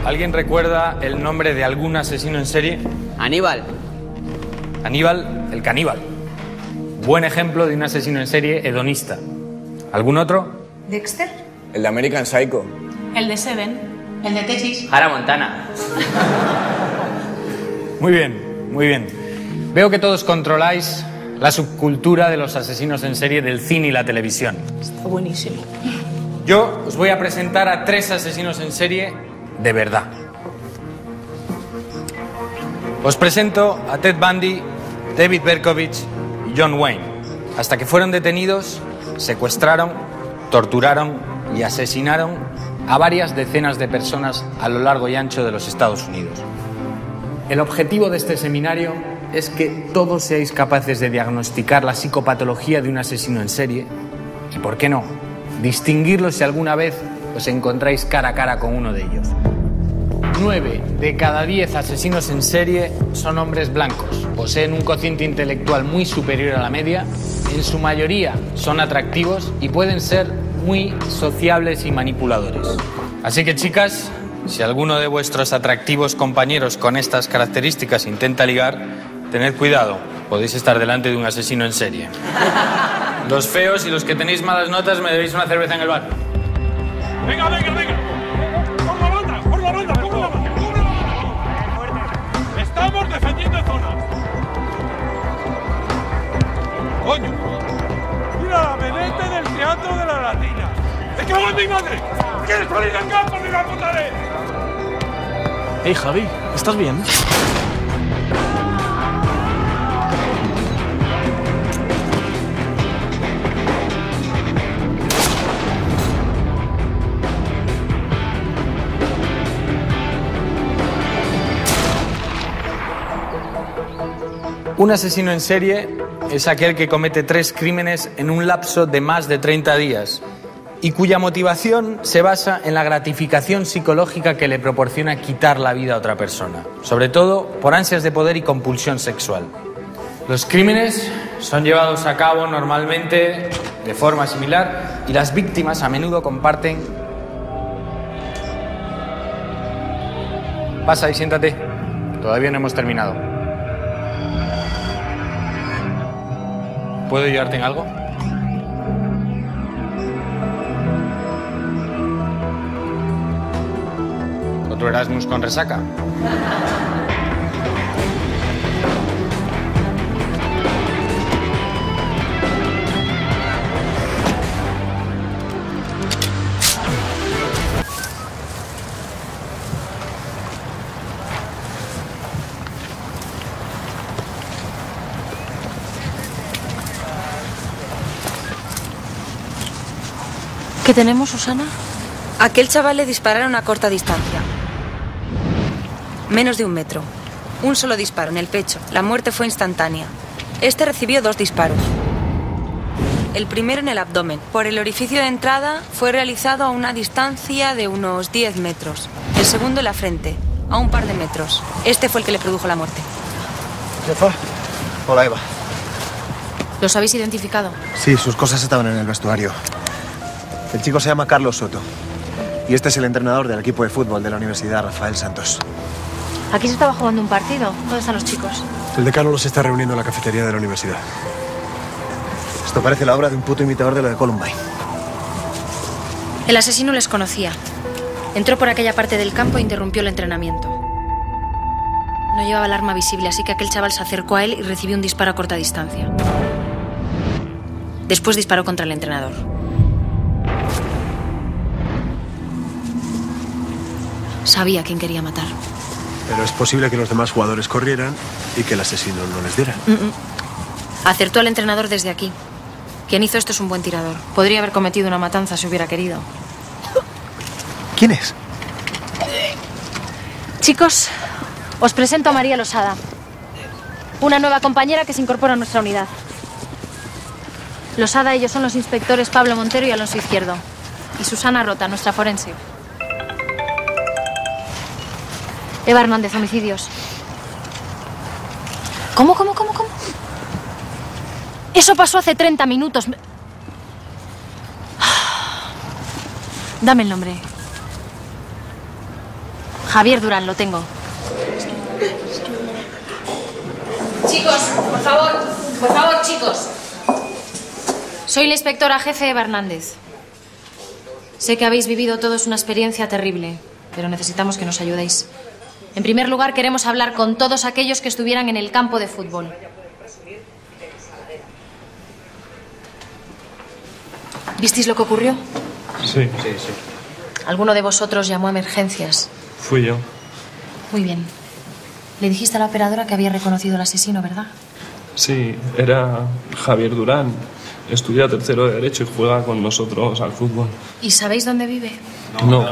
¿Alguien recuerda el nombre de algún asesino en serie? Aníbal. Aníbal, el caníbal. Buen ejemplo de un asesino en serie hedonista. ¿Algún otro? Dexter. El de American Psycho. El de Seven. El de Tesis. Hannah Montana. Muy bien, muy bien. Veo que todos controláis la subcultura de los asesinos en serie del cine y la televisión. Está buenísimo. Yo os voy a presentar a 3 asesinos en serie de verdad. Os presento a Ted Bundy, David Berkowitz y John Wayne. Hasta que fueron detenidos, secuestraron, torturaron y asesinaron a varias decenas de personas a lo largo y ancho de los Estados Unidos. El objetivo de este seminario es que todos seáis capaces de diagnosticar la psicopatología de un asesino en serie y, ¿por qué no?, distinguirlo si alguna vez os encontráis cara a cara con uno de ellos. 9 de cada 10 asesinos en serie son hombres blancos. Poseen un cociente intelectual muy superior a la media. En su mayoría son atractivos y pueden ser muy sociables y manipuladores. Así que, chicas, si alguno de vuestros atractivos compañeros con estas características intenta ligar, tened cuidado, podéis estar delante de un asesino en serie. Los feos y los que tenéis malas notas me debéis una cerveza en el bar. Venga, venga, venga. Por la banda, por la banda, por la banda. Estamos defendiendo zonas. Coño. Mira la vedette del Teatro de la Latina. ¡Es que va mi madre! ¿Quieres salir al campo de la putaré? Hey, Javi, ¿estás bien? Un asesino en serie es aquel que comete 3 crímenes en un lapso de más de 30 días y cuya motivación se basa en la gratificación psicológica que le proporciona quitar la vida a otra persona, sobre todo por ansias de poder y compulsión sexual. Los crímenes son llevados a cabo normalmente de forma similar y las víctimas a menudo comparten... Pasa y siéntate, todavía no hemos terminado. ¿Puedo ayudarte en algo? ¿Otro Erasmus con resaca? ¿Qué tenemos, Susana? A aquel chaval le dispararon a corta distancia. Menos de 1 metro. Un solo disparo en el pecho. La muerte fue instantánea. Este recibió 2 disparos. El primero en el abdomen. Por el orificio de entrada fue realizado a una distancia de unos 10 metros. El segundo en la frente, a un par de metros. Este fue el que le produjo la muerte. Jefa. Hola, Eva. ¿Los habéis identificado? Sí, sus cosas estaban en el vestuario. El chico se llama Carlos Soto. Y este es el entrenador del equipo de fútbol de la Universidad Rafael Santos. Aquí se estaba jugando un partido. ¿Dónde están los chicos? El decano los está reuniendo en la cafetería de la universidad. Esto parece la obra de un puto imitador de lo de Columbine. El asesino les conocía. Entró por aquella parte del campo e interrumpió el entrenamiento. No llevaba el arma visible, así que aquel chaval se acercó a él y recibió un disparo a corta distancia. Después disparó contra el entrenador. Sabía a quién quería matar. Pero es posible que los demás jugadores corrieran y que el asesino no les diera. Acertó al entrenador desde aquí. Quien hizo esto es un buen tirador. Podría haber cometido una matanza si hubiera querido. ¿Quién es? Chicos, os presento a María Losada, una nueva compañera que se incorpora a nuestra unidad. Losada, ellos son los inspectores Pablo Montero y Alonso Izquierdo. Y Susana Rota, nuestra forense. Eva Hernández, homicidios. ¿Cómo? Eso pasó hace 30 minutos. Dame el nombre. Javier Durán, lo tengo. Chicos, por favor, chicos. Soy la inspectora jefe Eva Hernández. Sé que habéis vivido todos una experiencia terrible, pero necesitamos que nos ayudéis. En primer lugar, queremos hablar con todos aquellos que estuvieran en el campo de fútbol. ¿Visteis lo que ocurrió? Sí. ¿Alguno de vosotros llamó a emergencias? Fui yo. Muy bien. Le dijiste a la operadora que había reconocido al asesino, ¿verdad? Sí, era Javier Durán. Estudia tercero de Derecho y juega con nosotros al fútbol. ¿Y sabéis dónde vive? No.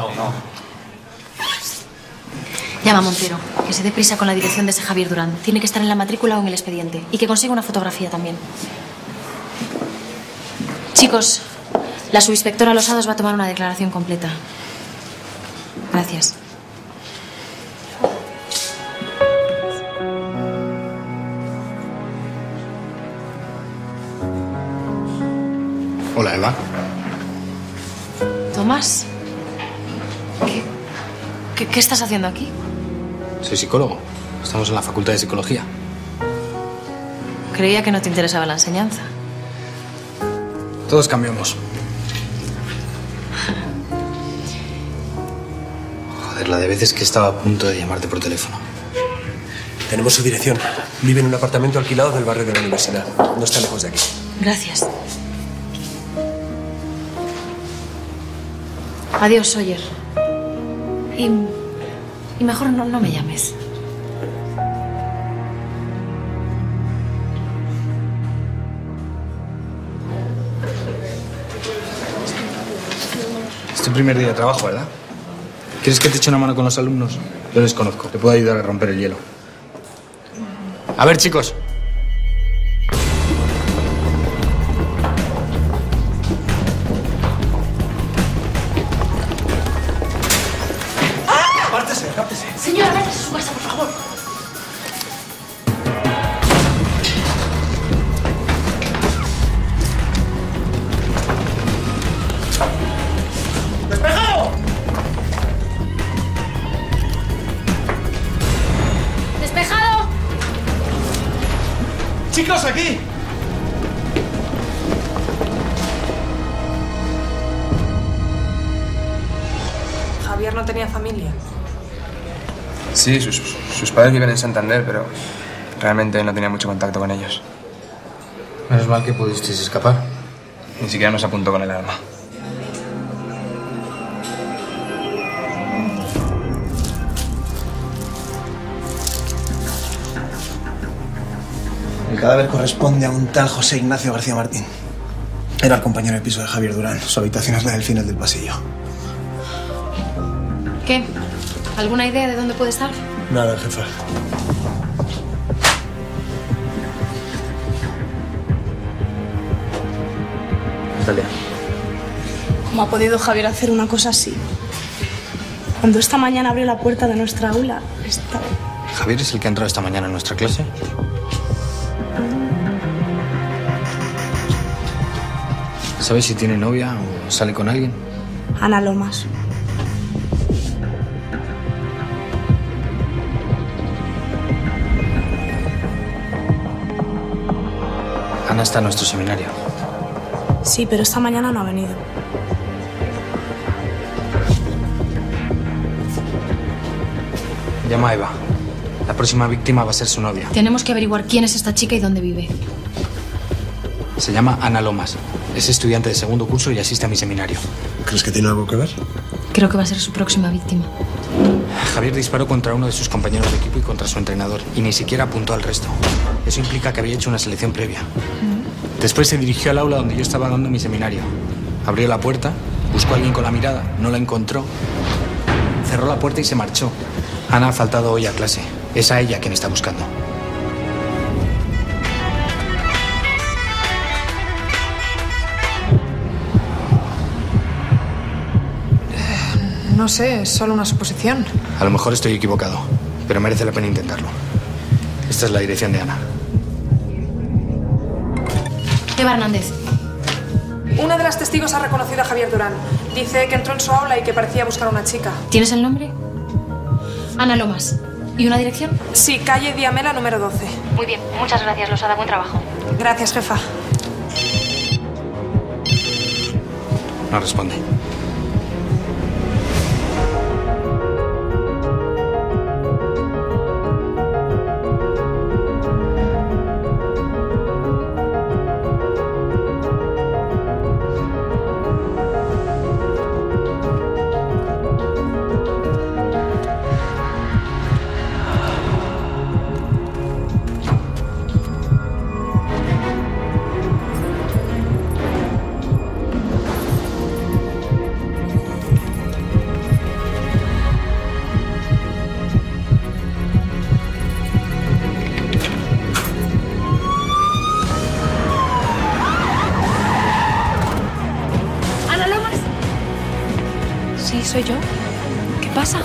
Llama a Montero, que se dé prisa con la dirección de ese Javier Durán. Tiene que estar en la matrícula o en el expediente. Y que consiga una fotografía también. Chicos, la subinspectora Losada os va a tomar una declaración completa. Gracias. Hola, Eva. Tomás, ¿qué estás haciendo aquí? Soy psicólogo. Estamos en la Facultad de Psicología. Creía que no te interesaba la enseñanza. Todos cambiamos. Joder, la de veces que estaba a punto de llamarte por teléfono. Tenemos su dirección. Vive en un apartamento alquilado del barrio de la universidad. No está lejos de aquí. Gracias. Adiós, Sawyer. Y mejor no me llames. Es tu primer día de trabajo, ¿verdad? ¿Quieres que te eche una mano con los alumnos? Yo les conozco. Te puedo ayudar a romper el hielo. A ver, chicos. Señora, vete a su casa, por favor. ¡Despejado! ¡Despejado! ¡Chicos, aquí! Javier no tenía familia. Sí, sus padres viven en Santander, pero realmente no tenía mucho contacto con ellos. Menos mal que pudisteis escapar. Ni siquiera nos apuntó con el arma. El cadáver corresponde a un tal José Ignacio García Martín. Era el compañero de piso de Javier Durán. Su habitación es la del final del pasillo. ¿Qué? ¿Alguna idea de dónde puede estar? Nada, jefa. Natalia. ¿Cómo ha podido Javier hacer una cosa así? Cuando esta mañana abrió la puerta de nuestra aula, estaba... ¿Javier es el que ha entrado esta mañana en nuestra clase? ¿Sabes si tiene novia o sale con alguien? Ana Lomas. Ana está en nuestro seminario. Sí, pero esta mañana no ha venido. Llama a Eva. La próxima víctima va a ser su novia. Tenemos que averiguar quién es esta chica y dónde vive. Se llama Ana Lomas. Es estudiante de segundo curso y asiste a mi seminario. ¿Crees que tiene algo que ver? Creo que va a ser su próxima víctima. Javier disparó contra uno de sus compañeros de equipo y contra su entrenador, y ni siquiera apuntó al resto. Eso implica que había hecho una selección previa. Después se dirigió al aula donde yo estaba dando mi seminario. Abrió la puerta, buscó a alguien con la mirada, no la encontró. Cerró la puerta y se marchó. Ana ha faltado hoy a clase. Es a ella quien está buscando. No sé, es solo una suposición. A lo mejor estoy equivocado, pero merece la pena intentarlo. Esta es la dirección de Ana. Eva Hernández. Una de las testigos ha reconocido a Javier Durán. Dice que entró en su aula y que parecía buscar a una chica. ¿Tienes el nombre? Ana Lomas. ¿Y una dirección? Sí, calle Diamela número 12. Muy bien, muchas gracias, Losada. Buen trabajo. Gracias, jefa. No responde. Sí, soy yo. ¿Qué pasa?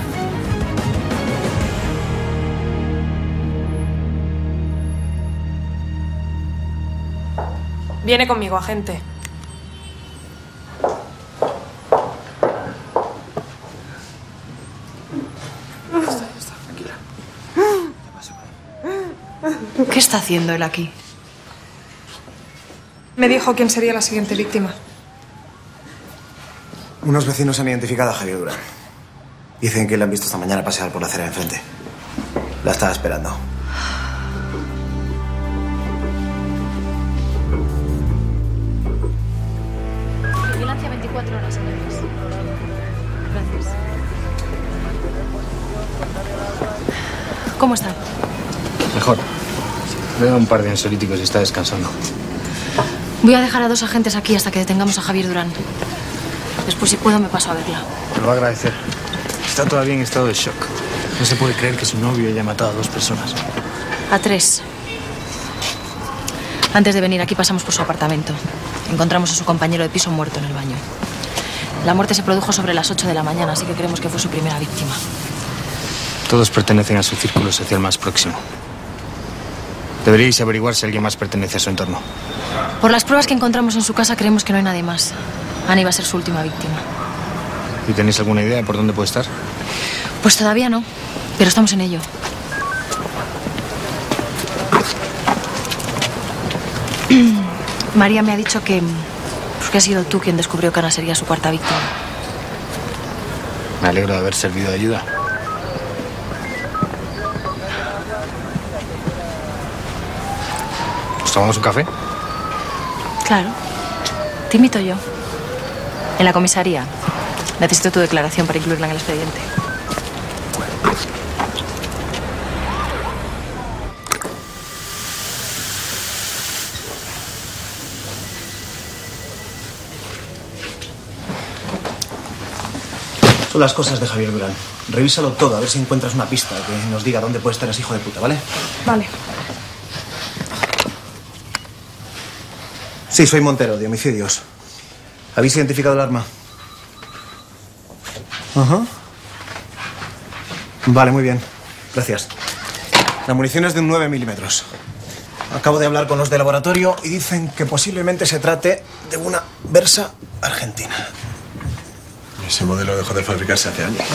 Viene conmigo, agente. ¿Qué está haciendo él aquí? Me dijo quién sería la siguiente víctima. Unos vecinos han identificado a Javier Durán. Dicen que le han visto esta mañana pasear por la acera de enfrente. La estaba esperando. Vigilancia 24 horas, señores. Gracias. ¿Cómo está? Mejor. Veo un par de ansiolíticos y está descansando. Voy a dejar a 2 agentes aquí hasta que detengamos a Javier Durán. Después, si puedo, me paso a verla. Te lo va a agradecer. Está todavía en estado de shock. No se puede creer que su novio haya matado a 2 personas. A 3. Antes de venir aquí pasamos por su apartamento. Encontramos a su compañero de piso muerto en el baño. La muerte se produjo sobre las 8 de la mañana, así que creemos que fue su primera víctima. Todos pertenecen a su círculo social más próximo. Deberíais averiguar si alguien más pertenece a su entorno. Por las pruebas que encontramos en su casa, creemos que no hay nadie más. Ana iba a ser su última víctima. ¿Y tenéis alguna idea de por dónde puede estar? Pues todavía no, pero estamos en ello. María me ha dicho que has sido tú quien descubrió que Ana sería su 4ª víctima. Me alegro de haber servido de ayuda. ¿Nos tomamos un café? Claro. Te invito yo. En la comisaría. Necesito tu declaración para incluirla en el expediente. Son las cosas de Javier Durán. Revísalo todo, a ver si encuentras una pista que nos diga dónde puede estar ese hijo de puta, ¿vale? Vale. Sí, soy Montero, de homicidios. ¿Habéis identificado el arma? Ajá. Vale, muy bien. Gracias. La munición es de un 9 milímetros. Acabo de hablar con los de laboratorio y dicen que posiblemente se trate de una Versa argentina. Ese modelo dejó de fabricarse hace años.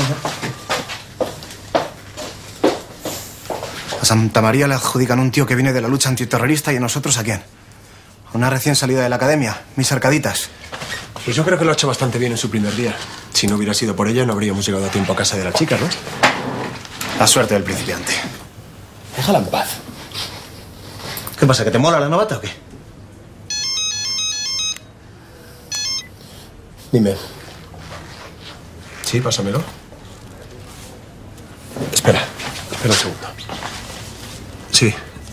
A Santa María le adjudican un tío que viene de la lucha antiterrorista y a nosotros ¿a quién? Una recién salida de la academia, mis arcaditas. Pues yo creo que lo ha hecho bastante bien en su primer día. Si no hubiera sido por ella, no habríamos llegado a tiempo a casa de la chica, ¿no? La suerte del principiante. Déjala en paz. ¿Qué pasa, que te mola la novata o qué? Dime. Sí, pásamelo. Espera un segundo. Sí.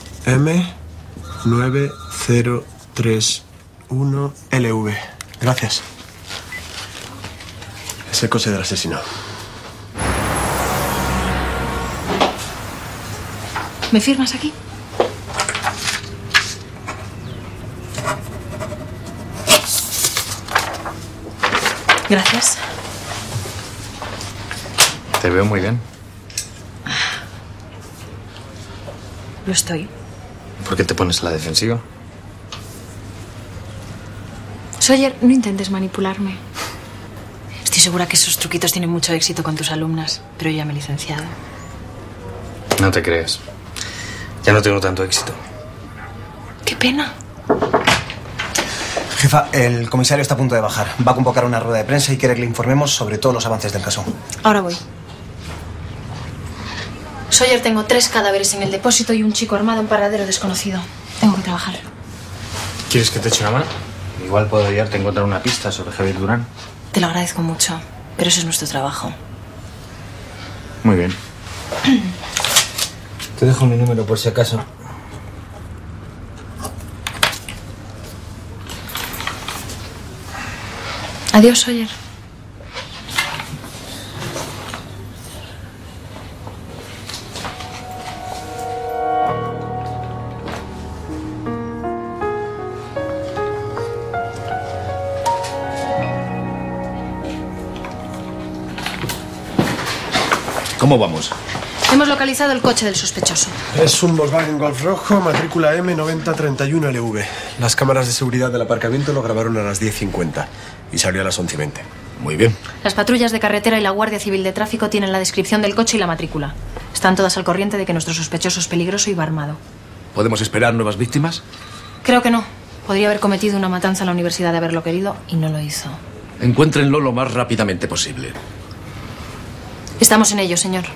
M9031LV. Gracias. Es el coche del asesino. ¿Me firmas aquí? Gracias. Te veo muy bien. Lo estoy. ¿Por qué te pones a la defensiva? Sawyer, no intentes manipularme. Estoy segura que esos truquitos tienen mucho éxito con tus alumnas, pero yo ya me he licenciado. No te creas. Ya no tengo tanto éxito. Qué pena. Jefa, el comisario está a punto de bajar. Va a convocar una rueda de prensa y quiere que le informemos sobre todos los avances del caso. Ahora voy. Sawyer, tengo 3 cadáveres en el depósito y un chico armado en paradero desconocido. Tengo que trabajar. ¿Quieres que te eche una mano? Igual puedo ayudarte a encontrar una pista sobre Javier Durán. Te lo agradezco mucho, pero eso es nuestro trabajo. Muy bien. Te dejo mi número por si acaso. Adiós, Sawyer. ¿Cómo vamos? Hemos localizado el coche del sospechoso. Es un Volkswagen Golf rojo, matrícula M9031LV. Las cámaras de seguridad del aparcamiento lo grabaron a las 10:50 y salió a las 11:20. Muy bien. Las patrullas de carretera y la Guardia Civil de Tráfico tienen la descripción del coche y la matrícula. Están todas al corriente de que nuestro sospechoso es peligroso y va armado. ¿Podemos esperar nuevas víctimas? Creo que no. Podría haber cometido una matanza en la universidad de haberlo querido y no lo hizo. Encuéntrenlo lo más rápidamente posible. Estamos en ello, señor.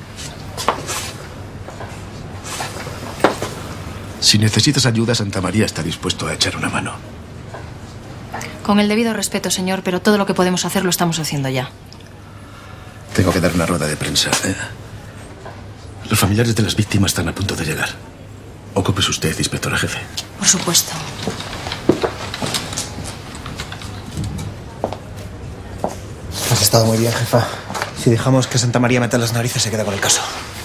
Si necesitas ayuda, Santa María está dispuesto a echar una mano. Con el debido respeto, señor, pero todo lo que podemos hacer lo estamos haciendo ya. Tengo que dar una rueda de prensa. Los familiares de las víctimas están a punto de llegar. Ocúpese usted, inspectora jefe. Por supuesto. Has estado muy bien, jefa. Si dejamos que Santa María meta las narices, se queda con el caso.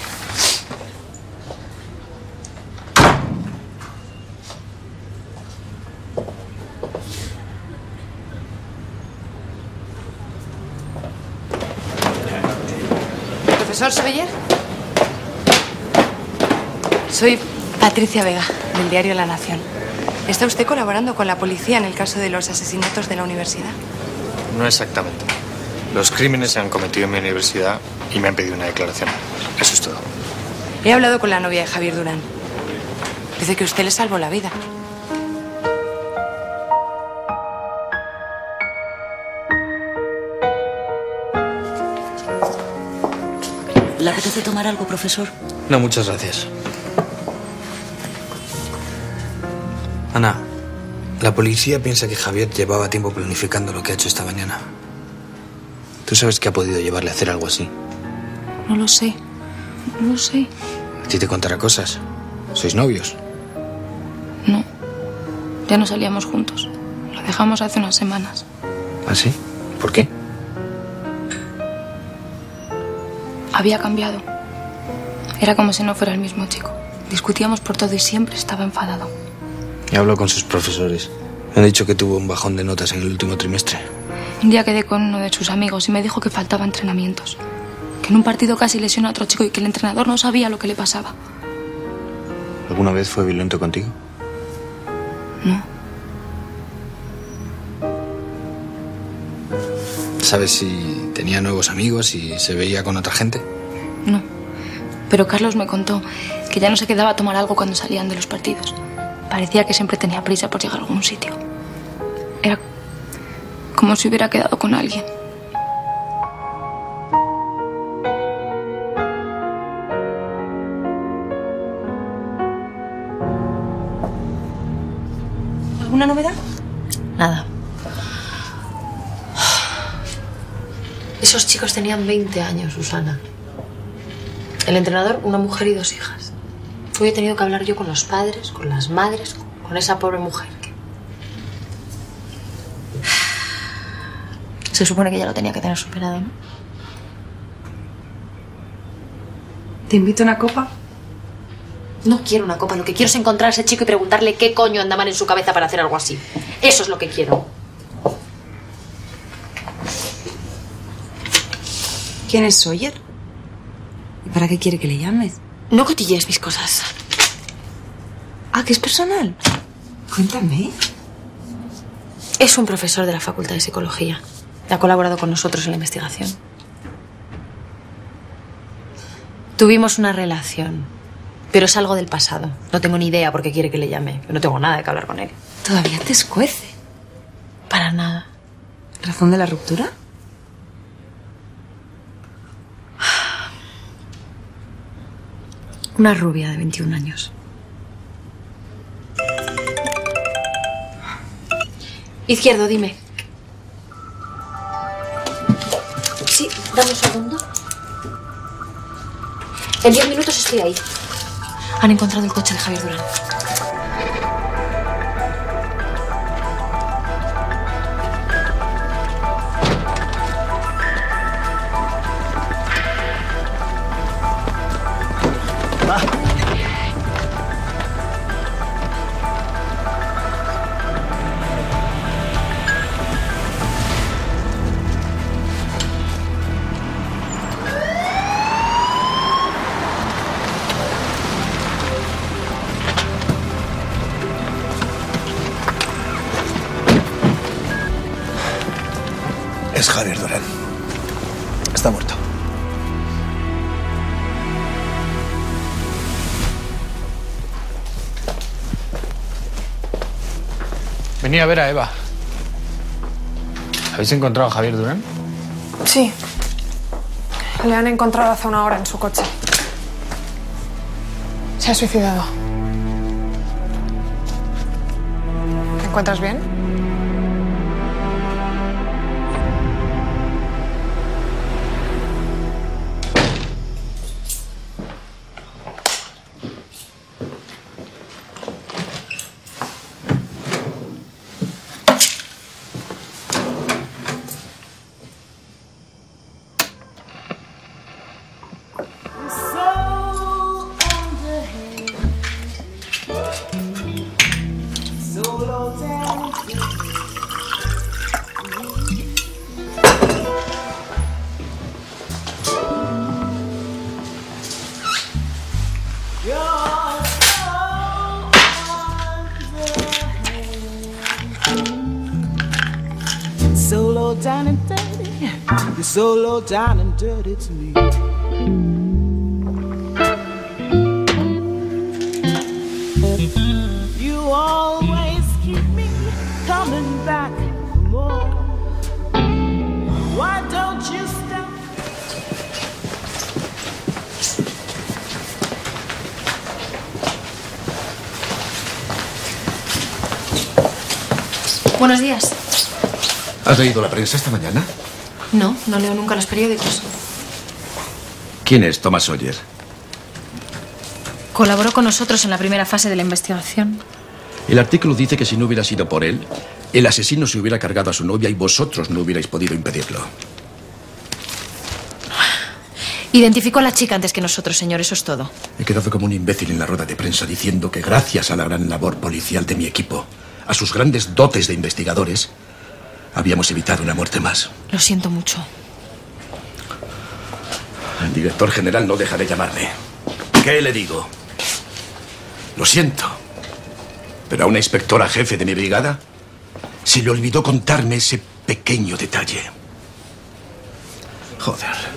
¿Profesor Sawyer? Soy Patricia Vega, del diario La Nación. ¿Está usted colaborando con la policía en el caso de los asesinatos de la universidad? No exactamente. Los crímenes se han cometido en mi universidad y me han pedido una declaración. Eso es todo. He hablado con la novia de Javier Durán. Dice que usted le salvó la vida. ¿Le apetece tomar algo, profesor? No, muchas gracias. Ana, la policía piensa que Javier llevaba tiempo planificando lo que ha hecho esta mañana. ¿Tú sabes qué ha podido llevarle a hacer algo así? No lo sé. No lo sé. ¿A ti te contará cosas? ¿Sois novios? No. Ya no salíamos juntos. Lo dejamos hace unas semanas. ¿Ah, sí? ¿Por qué? Había cambiado. Era como si no fuera el mismo chico. Discutíamos por todo y siempre estaba enfadado. Y habló con sus profesores. Me han dicho que tuvo un bajón de notas en el último trimestre. Un día quedé con uno de sus amigos y me dijo que faltaba entrenamientos. Que en un partido casi lesionó a otro chico y que el entrenador no sabía lo que le pasaba. ¿Alguna vez fue violento contigo? No. ¿Sabes si tenía nuevos amigos y se veía con otra gente? No. Pero Carlos me contó que ya no se quedaba a tomar algo cuando salían de los partidos. Parecía que siempre tenía prisa por llegar a algún sitio. Era como si hubiera quedado con alguien. ¿Alguna novedad? Nada. Esos chicos tenían 20 años, Susana. El entrenador, una mujer y 2 hijas. Hoy he tenido que hablar yo con los padres, con las madres, con esa pobre mujer. Se supone que ya lo tenía que tener superado, ¿no? ¿Te invito a una copa? No quiero una copa. Lo que quiero es encontrar a ese chico y preguntarle qué coño anda mal en su cabeza para hacer algo así. Eso es lo que quiero. ¿Quién es Sawyer? ¿Y para qué quiere que le llames? No cotillees mis cosas. Ah, ¿que es personal? Cuéntame. Es un profesor de la Facultad de Tuvimos una relación, pero es algo del pasado. No tengo ni idea por qué quiere que le llame. Yo no tengo nada de que hablar con él. ¿Todavía te escuece? Para nada. ¿Razón de la ruptura? Una rubia de 21 años. Izquierdo, dime. Sí, dame un segundo. En 10 minutos estoy ahí. Han encontrado el coche de Javier Durán. Es Javier Durán. Está muerto. Venía a ver a Eva. ¿Habéis encontrado a Javier Durán? Sí. Le han encontrado hace una hora en su coche. Se ha suicidado. ¿Te encuentras bien? So low down and dirty, you're so low down and dirty to me. You always keep me coming back for more. Why don't you stop? Buenos días. ¿Has leído la prensa esta mañana? No, no leo nunca los periódicos. ¿Quién es Thomas Sawyer? Colaboró con nosotros en la primera fase de la investigación. El artículo dice que si no hubiera sido por él, el asesino se hubiera cargado a su novia y vosotros no hubierais podido impedirlo. Identificó a la chica antes que nosotros, señor, eso es todo. He quedado como un imbécil en la rueda de prensa diciendo que gracias a la gran labor policial de mi equipo, a sus grandes dotes de investigadores, habíamos evitado una muerte más. Lo siento mucho. El director general no deja de llamarme. ¿Qué le digo? Lo siento. Pero a una inspectora jefe de mi brigada se le olvidó contarme ese pequeño detalle. Joder.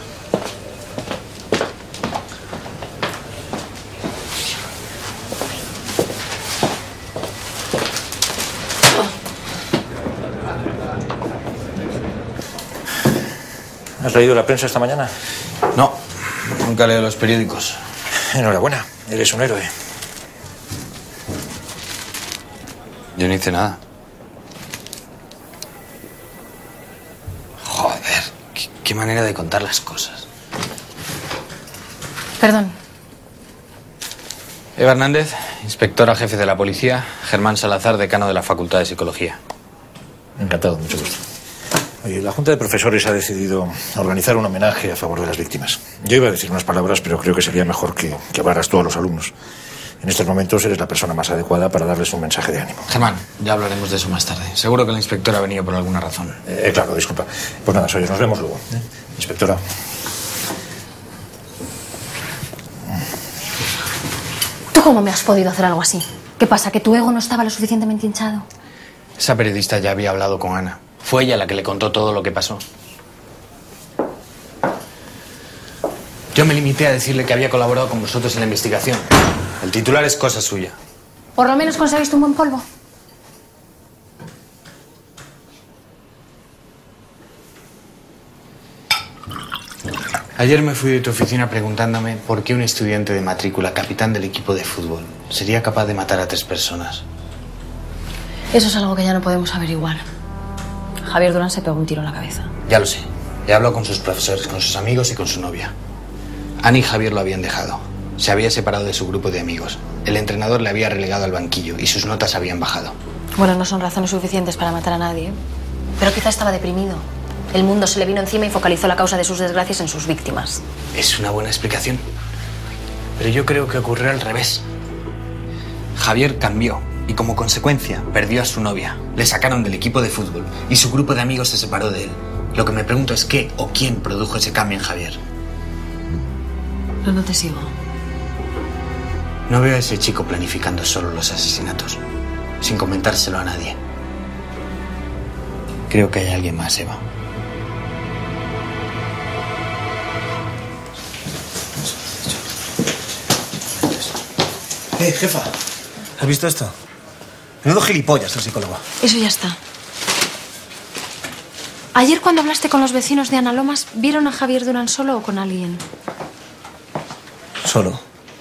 ¿Has leído la prensa esta mañana? No, nunca leo los periódicos. Enhorabuena, eres un héroe. Yo no hice nada. Joder, qué manera de contar las cosas. Perdón. Eva Hernández, inspectora jefe de la policía. Germán Salazar, decano de la Facultad de Psicología. Encantado, mucho gusto. Oye, la Junta de Profesores ha decidido organizar un homenaje a favor de las víctimas. Yo iba a decir unas palabras, pero creo que sería mejor que hablaras tú a los alumnos. En estos momentos eres la persona más adecuada para darles un mensaje de ánimo. Germán, ya hablaremos de eso más tarde. Seguro que la inspectora ha venido por alguna razón. Claro, disculpa. Pues nada, Sawyer, nos vemos luego. Inspectora. ¿Tú cómo me has podido hacer algo así? ¿Qué pasa, que tu ego no estaba lo suficientemente hinchado? Esa periodista ya había hablado con Ana. Fue ella la que le contó todo lo que pasó. Yo me limité a decirle que había colaborado con vosotros en la investigación. El titular es cosa suya. Por lo menos conseguiste un buen polvo. Ayer me fui de tu oficina preguntándome por qué un estudiante de matrícula, capitán del equipo de fútbol, sería capaz de matar a 3 personas. Eso es algo que ya no podemos averiguar. Javier Durán se pegó un tiro en la cabeza. Ya lo sé. He hablado con sus profesores, con sus amigos y con su novia. Ana y Javier lo habían dejado. Se había separado de su grupo de amigos. El entrenador le había relegado al banquillo y sus notas habían bajado. Bueno, no son razones suficientes para matar a nadie, ¿eh? Pero quizá estaba deprimido. El mundo se le vino encima y focalizó la causa de sus desgracias en sus víctimas. Es una buena explicación. Pero yo creo que ocurrió al revés. Javier cambió y como consecuencia perdió a su novia. Le sacaron del equipo de fútbol y su grupo de amigos se separó de él. Lo que me pregunto es qué o quién produjo ese cambio en Javier. No te sigo. No veo a ese chico planificando solo los asesinatos, sin comentárselo a nadie. Creo que hay alguien más, Eva. Jefa, ¿has visto esto? Menudo gilipollas el psicólogo. Eso ya está. Ayer cuando hablaste con los vecinos de Ana Lomas, ¿vieron a Javier Durán solo o con alguien? Solo.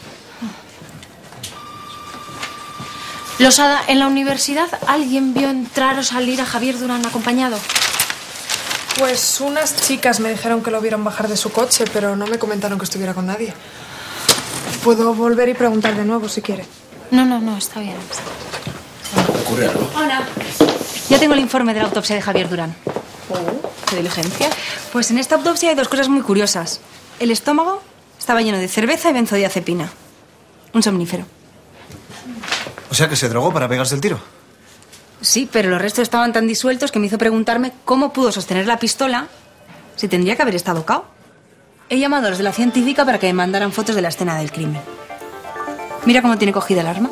Losada, ¿en la universidad alguien vio entrar o salir a Javier Durán acompañado? Pues unas chicas me dijeron que lo vieron bajar de su coche, pero no me comentaron que estuviera con nadie. Puedo volver y preguntar de nuevo si quiere. No, está bien. ¿Ocurre algo? Hola. Ya tengo el informe de la autopsia de Javier Durán. ¿Qué diligencia? Pues en esta autopsia hay 2 cosas muy curiosas. El estómago estaba lleno de cerveza y benzodiazepina. Un somnífero. O sea que se drogó para pegarse el tiro. Sí, pero los restos estaban tan disueltos que me hizo preguntarme cómo pudo sostener la pistola si tendría que haber estado cao. He llamado a los de la científica para que me mandaran fotos de la escena del crimen. Mira cómo tiene cogida el arma.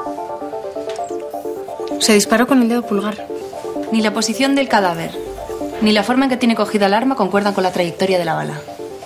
Se disparó con el dedo pulgar. Ni la posición del cadáver, ni la forma en que tiene cogida el arma concuerdan con la trayectoria de la bala.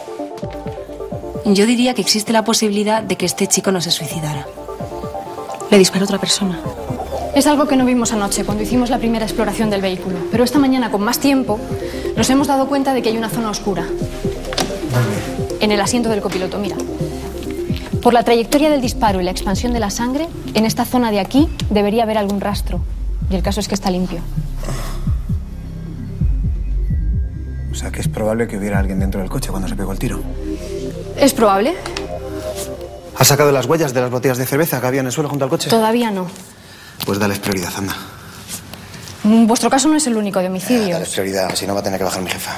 Yo diría que existe la posibilidad de que este chico no se suicidara. Le disparó otra persona. Es algo que no vimos anoche cuando hicimos la primera exploración del vehículo. Pero esta mañana, con más tiempo, nos hemos dado cuenta de que hay una zona oscura. ¿Dónde? En el asiento del copiloto, mira. Por la trayectoria del disparo y la expansión de la sangre, en esta zona de aquí debería haber algún rastro. Y el caso es que está limpio. O sea que es probable que hubiera alguien dentro del coche cuando se pegó el tiro. ¿Es probable? ¿Has sacado las huellas de las botellas de cerveza que había en el suelo junto al coche? Todavía no. Pues dales prioridad, anda. Vuestro caso no es el único de homicidios. Dales prioridad, si no va a tener que bajar mi jefa.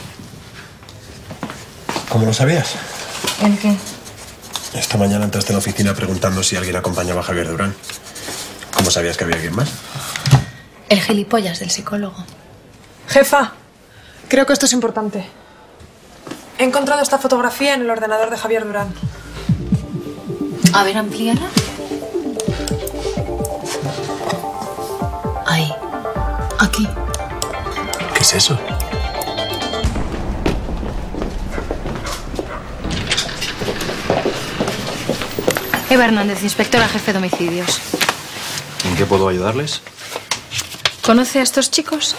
¿Cómo lo sabías? ¿El qué? Esta mañana entraste en la oficina preguntando si alguien acompañaba a Javier Durán. ¿Cómo sabías que había alguien más? El gilipollas del psicólogo. Jefa, creo que esto es importante. He encontrado esta fotografía en el ordenador de Javier Durán. A ver, amplíala. Ahí. Aquí. ¿Qué es eso? Eva Hernández, inspectora jefe de homicidios. ¿En qué puedo ayudarles? ¿Conoce a estos chicos?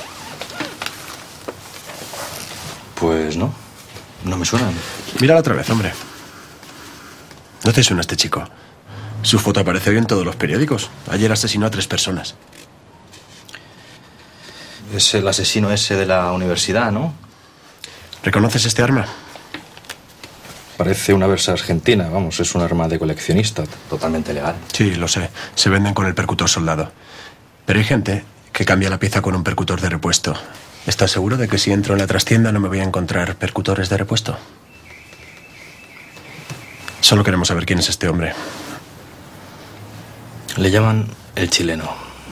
Pues no. No me suenan. Mírala otra vez, hombre. ¿No te suena este chico? Su foto aparece hoy en todos los periódicos. Ayer asesinó a 3 personas. Es el asesino ese de la universidad, ¿no? ¿Reconoces este arma? Parece una Versa argentina, vamos, es un arma de coleccionista, totalmente legal. Sí, lo sé. Se venden con el percutor soldado. Pero hay gente que cambia la pieza con un percutor de repuesto. ¿Estás seguro de que si entro en la trastienda no me voy a encontrar percutores de repuesto? Solo queremos saber quién es este hombre. Le llaman el chileno.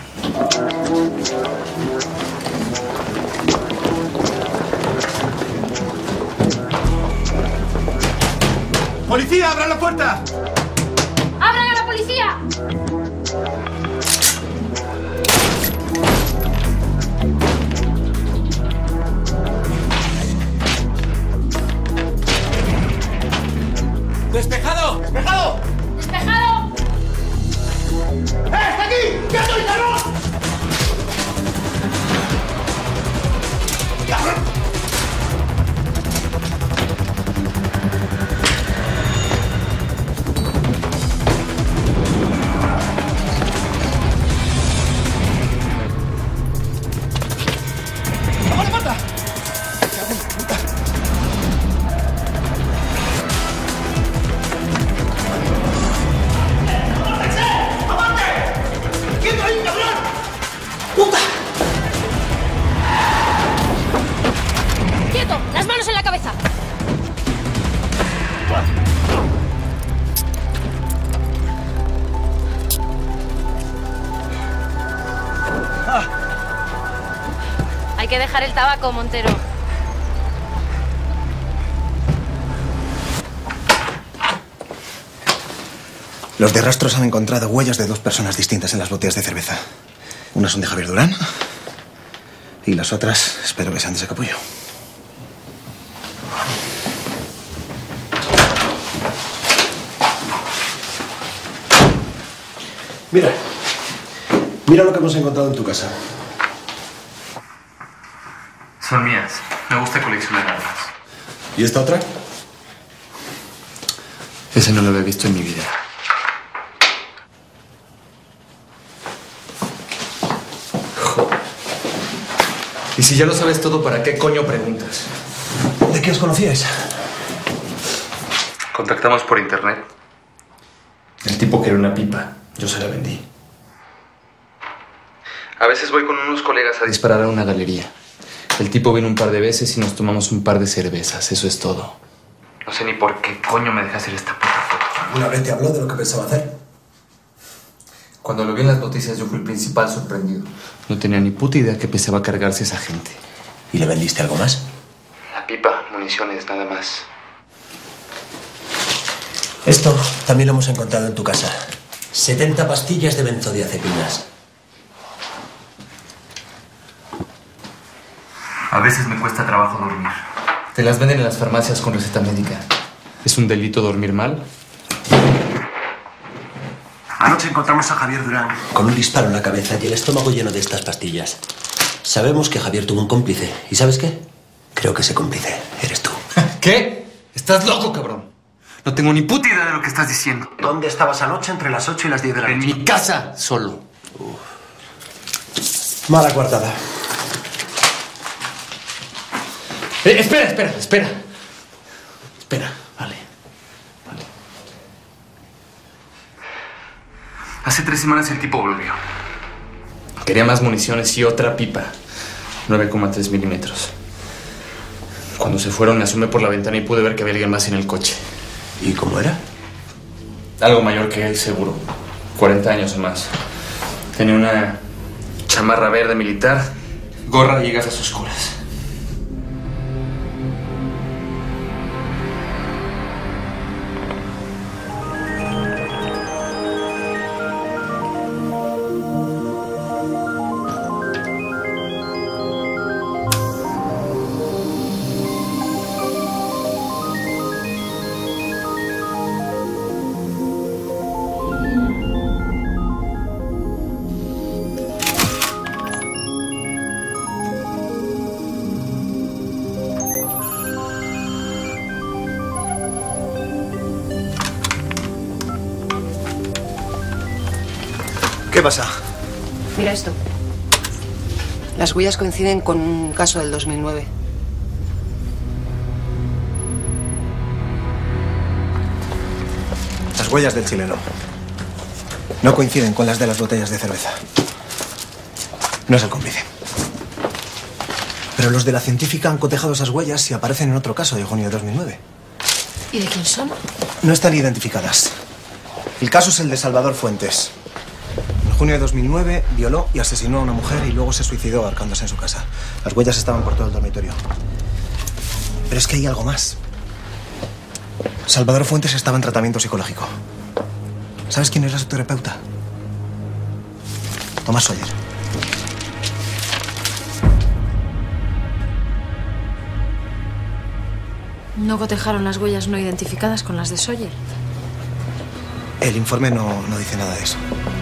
¡Policía, abran la puerta! ¡Abran a la policía! que dejar el tabaco, Montero. Los de rastros han encontrado huellas de 2 personas distintas en las botellas de cerveza. Unas son de Javier Durán y las otras espero que sean de ese capullo. Mira lo que hemos encontrado en tu casa. Son mías. Me gusta coleccionar armas. ¿Y esta otra? Ese no lo había visto en mi vida. Joder. Y si ya lo sabes todo, ¿para qué coño preguntas? ¿De qué os conocíais? Contactamos por internet. El tipo quería una pipa. Yo se la vendí. A veces voy con unos colegas a disparar a una galería. El tipo vino un par de veces y nos tomamos un par de cervezas. Eso es todo. No sé ni por qué coño me dejé hacer esta puta foto. ¿Una vez te habló de lo que pensaba hacer? Cuando lo vi en las noticias yo fui el principal sorprendido. No tenía ni puta idea que pensaba cargarse a esa gente. ¿Y le vendiste algo más? La pipa, municiones, nada más. Esto también lo hemos encontrado en tu casa. 70 pastillas de benzodiazepinas. A veces me cuesta trabajo dormir. Te las venden en las farmacias con receta médica. ¿Es un delito dormir mal? Anoche encontramos a Javier Durán con un disparo en la cabeza y el estómago lleno de estas pastillas. Sabemos que Javier tuvo un cómplice. ¿Y sabes qué? Creo que ese cómplice eres tú. ¿Qué? ¿Estás loco, cabrón? No tengo ni puta idea de lo que estás diciendo. ¿Dónde estabas anoche entre las 8 y las 10 de la noche? En mi casa, solo. Mala coartada. Espera. Vale. Hace 3 semanas el tipo volvió. Quería más municiones y otra pipa. 9,3 milímetros. Cuando se fueron me asomé por la ventana y pude ver que había alguien más en el coche. ¿Y cómo era? Algo mayor que él, seguro. 40 años o más. Tenía una chamarra verde militar, gorra y gafas oscuras. ¿Qué pasa? Mira esto. Las huellas coinciden con un caso del 2009. Las huellas del chileno no coinciden con las de las botellas de cerveza. No es el cómplice. Pero los de la científica han cotejado esas huellas y aparecen en otro caso de junio de 2009. ¿Y de quién son? No están identificadas. El caso es el de Salvador Fuentes. En junio de 2009 violó y asesinó a una mujer y luego se suicidó ahorcándose en su casa. Las huellas estaban por todo el dormitorio. Pero es que hay algo más. Salvador Fuentes estaba en tratamiento psicológico. ¿Sabes quién era su terapeuta? Tomás Sawyer. No cotejaron las huellas no identificadas con las de Sawyer. El informe no dice nada de eso.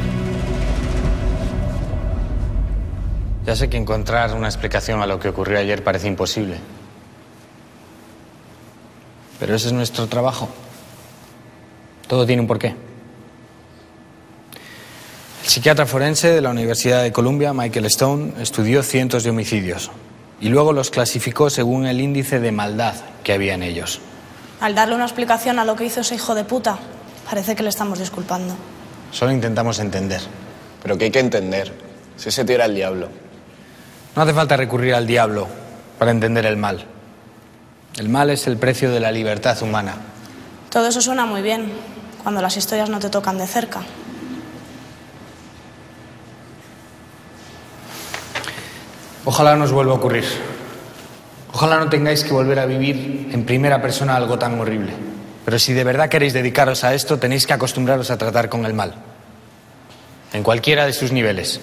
Ya sé que encontrar una explicación a lo que ocurrió ayer parece imposible. Pero ese es nuestro trabajo. Todo tiene un porqué. El psiquiatra forense de la Universidad de Columbia, Michael Stone, estudió cientos de homicidios y luego los clasificó según el índice de maldad que había en ellos. Al darle una explicación a lo que hizo ese hijo de puta, parece que le estamos disculpando. Solo intentamos entender. ¿Pero qué hay que entender? Si ese tío era el diablo. No hace falta recurrir al diablo para entender el mal. El mal es el precio de la libertad humana. Todo eso suena muy bien, cuando las historias no te tocan de cerca. Ojalá no os vuelva a ocurrir. Ojalá no tengáis que volver a vivir en primera persona algo tan horrible. Pero si de verdad queréis dedicaros a esto, tenéis que acostumbraros a tratar con el mal. En cualquiera de sus niveles.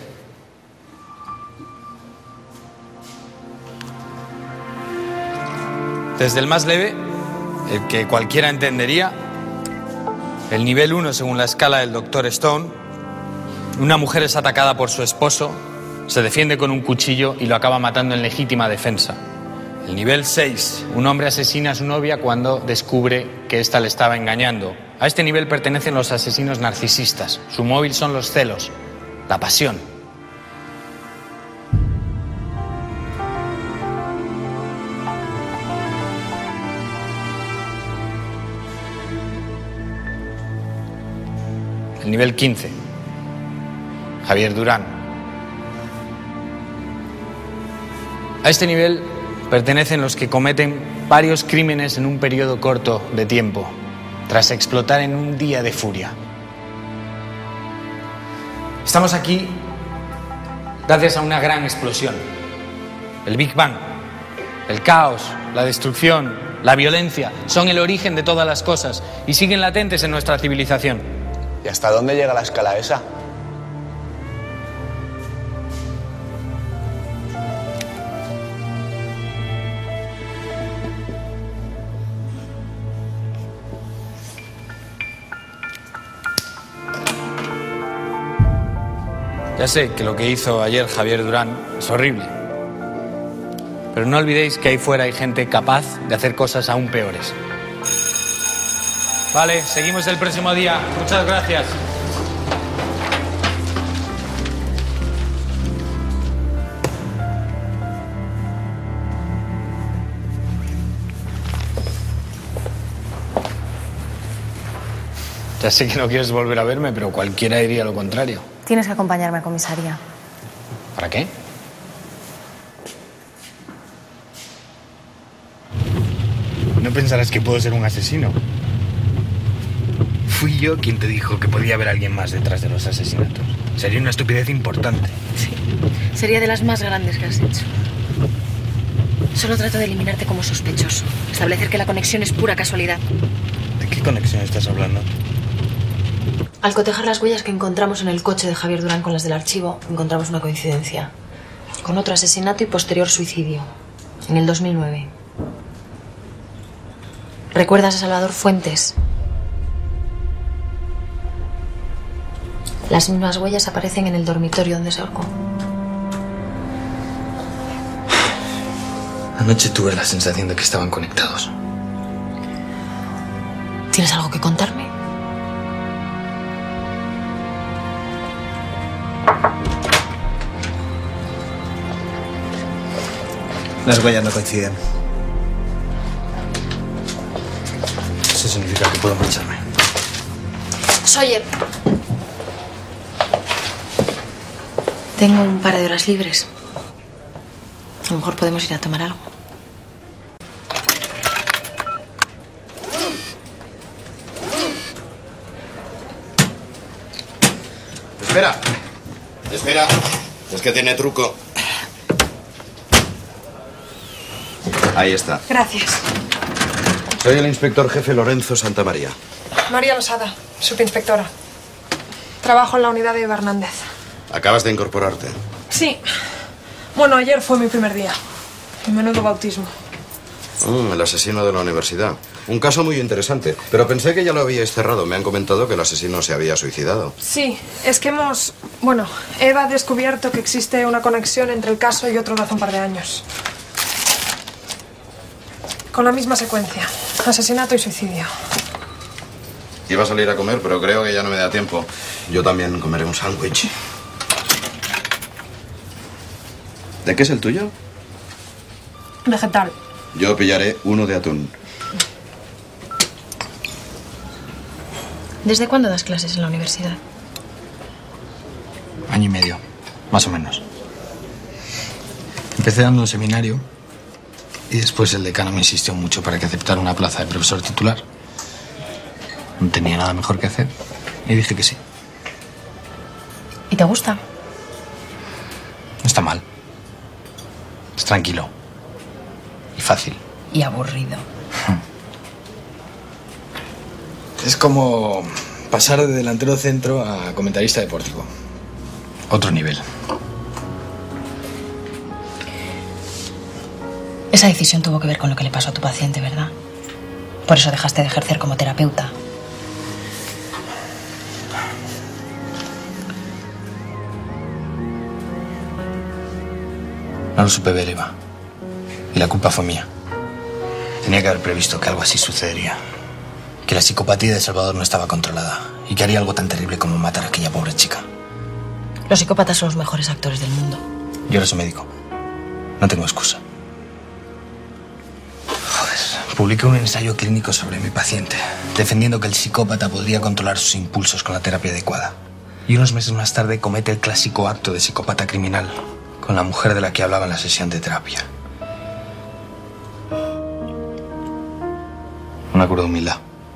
Desde el más leve, el que cualquiera entendería, el nivel 1 según la escala del Dr. Stone, una mujer es atacada por su esposo, se defiende con un cuchillo y lo acaba matando en legítima defensa. El nivel 6, un hombre asesina a su novia cuando descubre que ésta le estaba engañando. A este nivel pertenecen los asesinos narcisistas. Su móvil son los celos, la pasión. El nivel 15, Javier Durán. A este nivel pertenecen los que cometen varios crímenes en un periodo corto de tiempo, tras explotar en un día de furia. Estamos aquí gracias a una gran explosión. El Big Bang, el caos, la destrucción, la violencia, son el origen de todas las cosas y siguen latentes en nuestra civilización. ¿Y hasta dónde llega la escala esa? Ya sé que lo que hizo ayer Javier Durán es horrible, pero no olvidéis que ahí fuera hay gente capaz de hacer cosas aún peores. Vale, seguimos el próximo día. Muchas gracias. Ya sé que no quieres volver a verme, pero cualquiera diría lo contrario. Tienes que acompañarme a comisaría. ¿Para qué? No pensarás que puedo ser un asesino. Fui yo quien te dijo que podía haber alguien más detrás de los asesinatos. Sería una estupidez importante. Sí, sería de las más grandes que has hecho. Solo trato de eliminarte como sospechoso. Establecer que la conexión es pura casualidad. ¿De qué conexión estás hablando? Al cotejar las huellas que encontramos en el coche de Javier Durán con las del archivo, encontramos una coincidencia. Con otro asesinato y posterior suicidio. En el 2009. ¿Recuerdas a Salvador Fuentes? Las mismas huellas aparecen en el dormitorio donde se ahorcó. Anoche tuve la sensación de que estaban conectados. ¿Tienes algo que contarme? Las huellas no coinciden. Eso significa que puedo marcharme. Sawyer. Tengo un par de horas libres. A lo mejor podemos ir a tomar algo. Espera. Espera. Es que tiene truco. Ahí está. Gracias. Soy el inspector jefe Lorenzo Santamaría. María Losada, subinspectora. Trabajo en la unidad de Eva Hernández. Acabas de incorporarte. Sí. Bueno, ayer fue mi primer día. Y menudo bautismo. El asesino de la universidad. Un caso muy interesante. Pero pensé que ya lo habíais cerrado. Me han comentado que el asesino se había suicidado. Sí, es que hemos... Bueno, Eva ha descubierto que existe una conexión entre el caso y otro de hace un par de años. Con la misma secuencia. Asesinato y suicidio. Iba a salir a comer, pero creo que ya no me da tiempo. Yo también comeré un sándwich. ¿De qué es el tuyo? Vegetal. Yo pillaré uno de atún. ¿Desde cuándo das clases en la universidad? Año y medio, más o menos. Empecé dando un seminario y después el decano me insistió mucho para que aceptara una plaza de profesor titular. No tenía nada mejor que hacer y dije que sí. ¿Y te gusta? No está mal. Es tranquilo. Y fácil. Y aburrido. Es como pasar de delantero centro a comentarista deportivo. Otro nivel. Esa decisión tuvo que ver con lo que le pasó a tu paciente, ¿verdad? Por eso dejaste de ejercer como terapeuta. No lo supe ver, Eva. Y la culpa fue mía. Tenía que haber previsto que algo así sucedería. Que la psicopatía de Salvador no estaba controlada. Y que haría algo tan terrible como matar a aquella pobre chica. Los psicópatas son los mejores actores del mundo. Yo era su médico. No tengo excusa. Joder, publiqué un ensayo clínico sobre mi paciente, defendiendo que el psicópata podría controlar sus impulsos con la terapia adecuada. Y unos meses más tarde comete el clásico acto de psicópata criminal con la mujer de la que hablaba en la sesión de terapia. Una cura de humildad.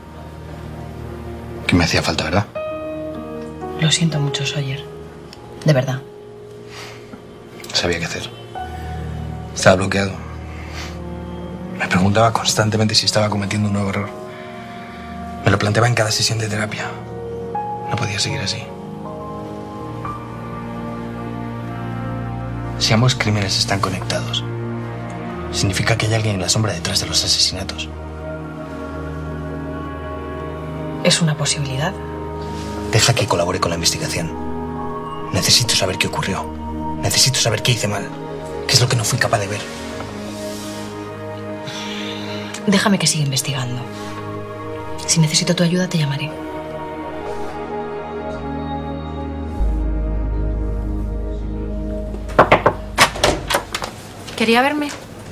Que me hacía falta, ¿verdad? Lo siento mucho, Sawyer. De verdad. Sabía qué hacer. Estaba bloqueado. Me preguntaba constantemente si estaba cometiendo un nuevo error. Me lo planteaba en cada sesión de terapia. No podía seguir así. Si ambos crímenes están conectados, significa que hay alguien en la sombra detrás de los asesinatos. Es una posibilidad. Deja que colabore con la investigación. Necesito saber qué ocurrió. Necesito saber qué hice mal. ¿Qué es lo que no fui capaz de ver? Déjame que siga investigando. Si necesito tu ayuda, te llamaré. ¿Quería verme?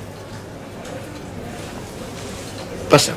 Pasa.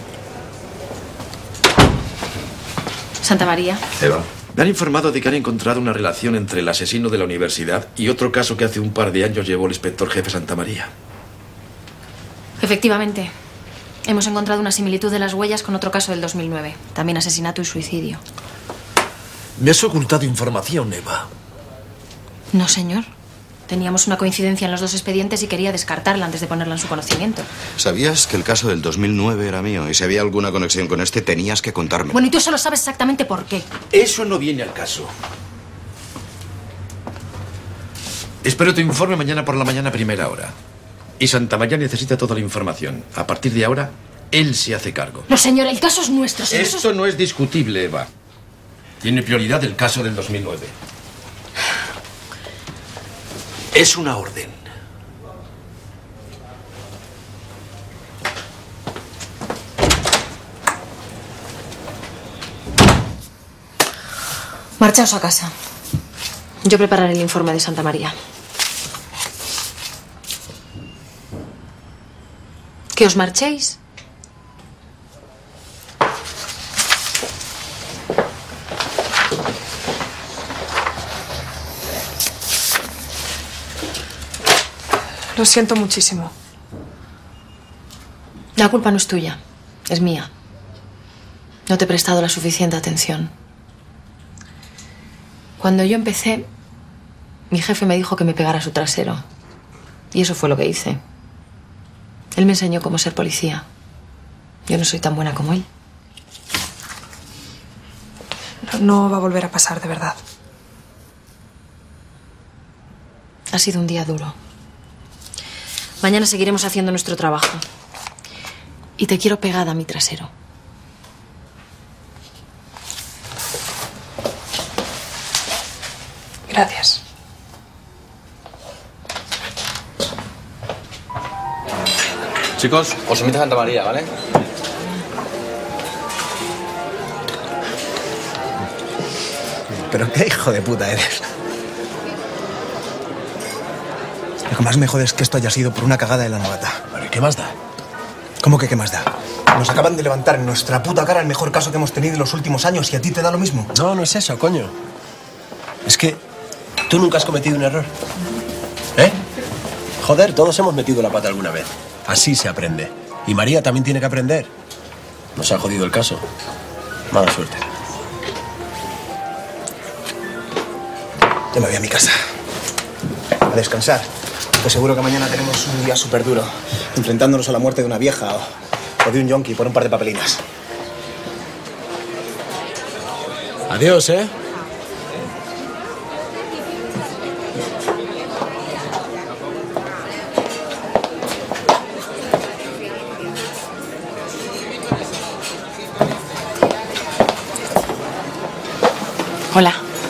Santa María. Eva. Me han informado de que han encontrado una relación entre el asesino de la universidad y otro caso que hace un par de años llevó el inspector jefe Santa María. Efectivamente. Hemos encontrado una similitud de las huellas con otro caso del 2009. También asesinato y suicidio. Me has ocultado información, Eva. No, señor. Teníamos una coincidencia en los dos expedientes y quería descartarla antes de ponerla en su conocimiento. ¿Sabías que el caso del 2009 era mío? Y si había alguna conexión con este, tenías que contarme. Bueno, y tú solo sabes exactamente por qué. Eso no viene al caso. Espero tu informe mañana por la mañana a primera hora. Y Santa María necesita toda la información. A partir de ahora, él se hace cargo. No, señor, el caso es nuestro. Esto no es discutible, Eva. Tiene prioridad el caso del 2009. Es una orden. Marchaos a casa. Yo prepararé el informe de Santa María. ¿Que os marchéis? Lo siento muchísimo. La culpa no es tuya, es mía. No te he prestado la suficiente atención. Cuando yo empecé, mi jefe me dijo que me pegara a su trasero. Y eso fue lo que hice. Él me enseñó cómo ser policía. Yo no soy tan buena como él. No va a volver a pasar, de verdad. Ha sido un día duro. Mañana seguiremos haciendo nuestro trabajo. Y te quiero pegada a mi trasero. Gracias. Chicos, os invito a Santa María, ¿vale? Pero qué hijo de puta eres. Lo que más me jode es que esto haya sido por una cagada de la novata. ¿Pero qué más da? ¿Cómo que qué más da? Nos acaban de levantar en nuestra puta cara el mejor caso que hemos tenido en los últimos años y a ti te da lo mismo. No, no es eso, coño. Es que tú nunca has cometido un error. ¿Eh? Joder, todos hemos metido la pata alguna vez. Así se aprende. Y María también tiene que aprender. Nos ha jodido el caso. Mala suerte. Yo me voy a mi casa. A descansar. Te aseguro que mañana tenemos un día súper duro, enfrentándonos a la muerte de una vieja o de un yonki por un par de papelinas. Adiós, ¿eh? Hola.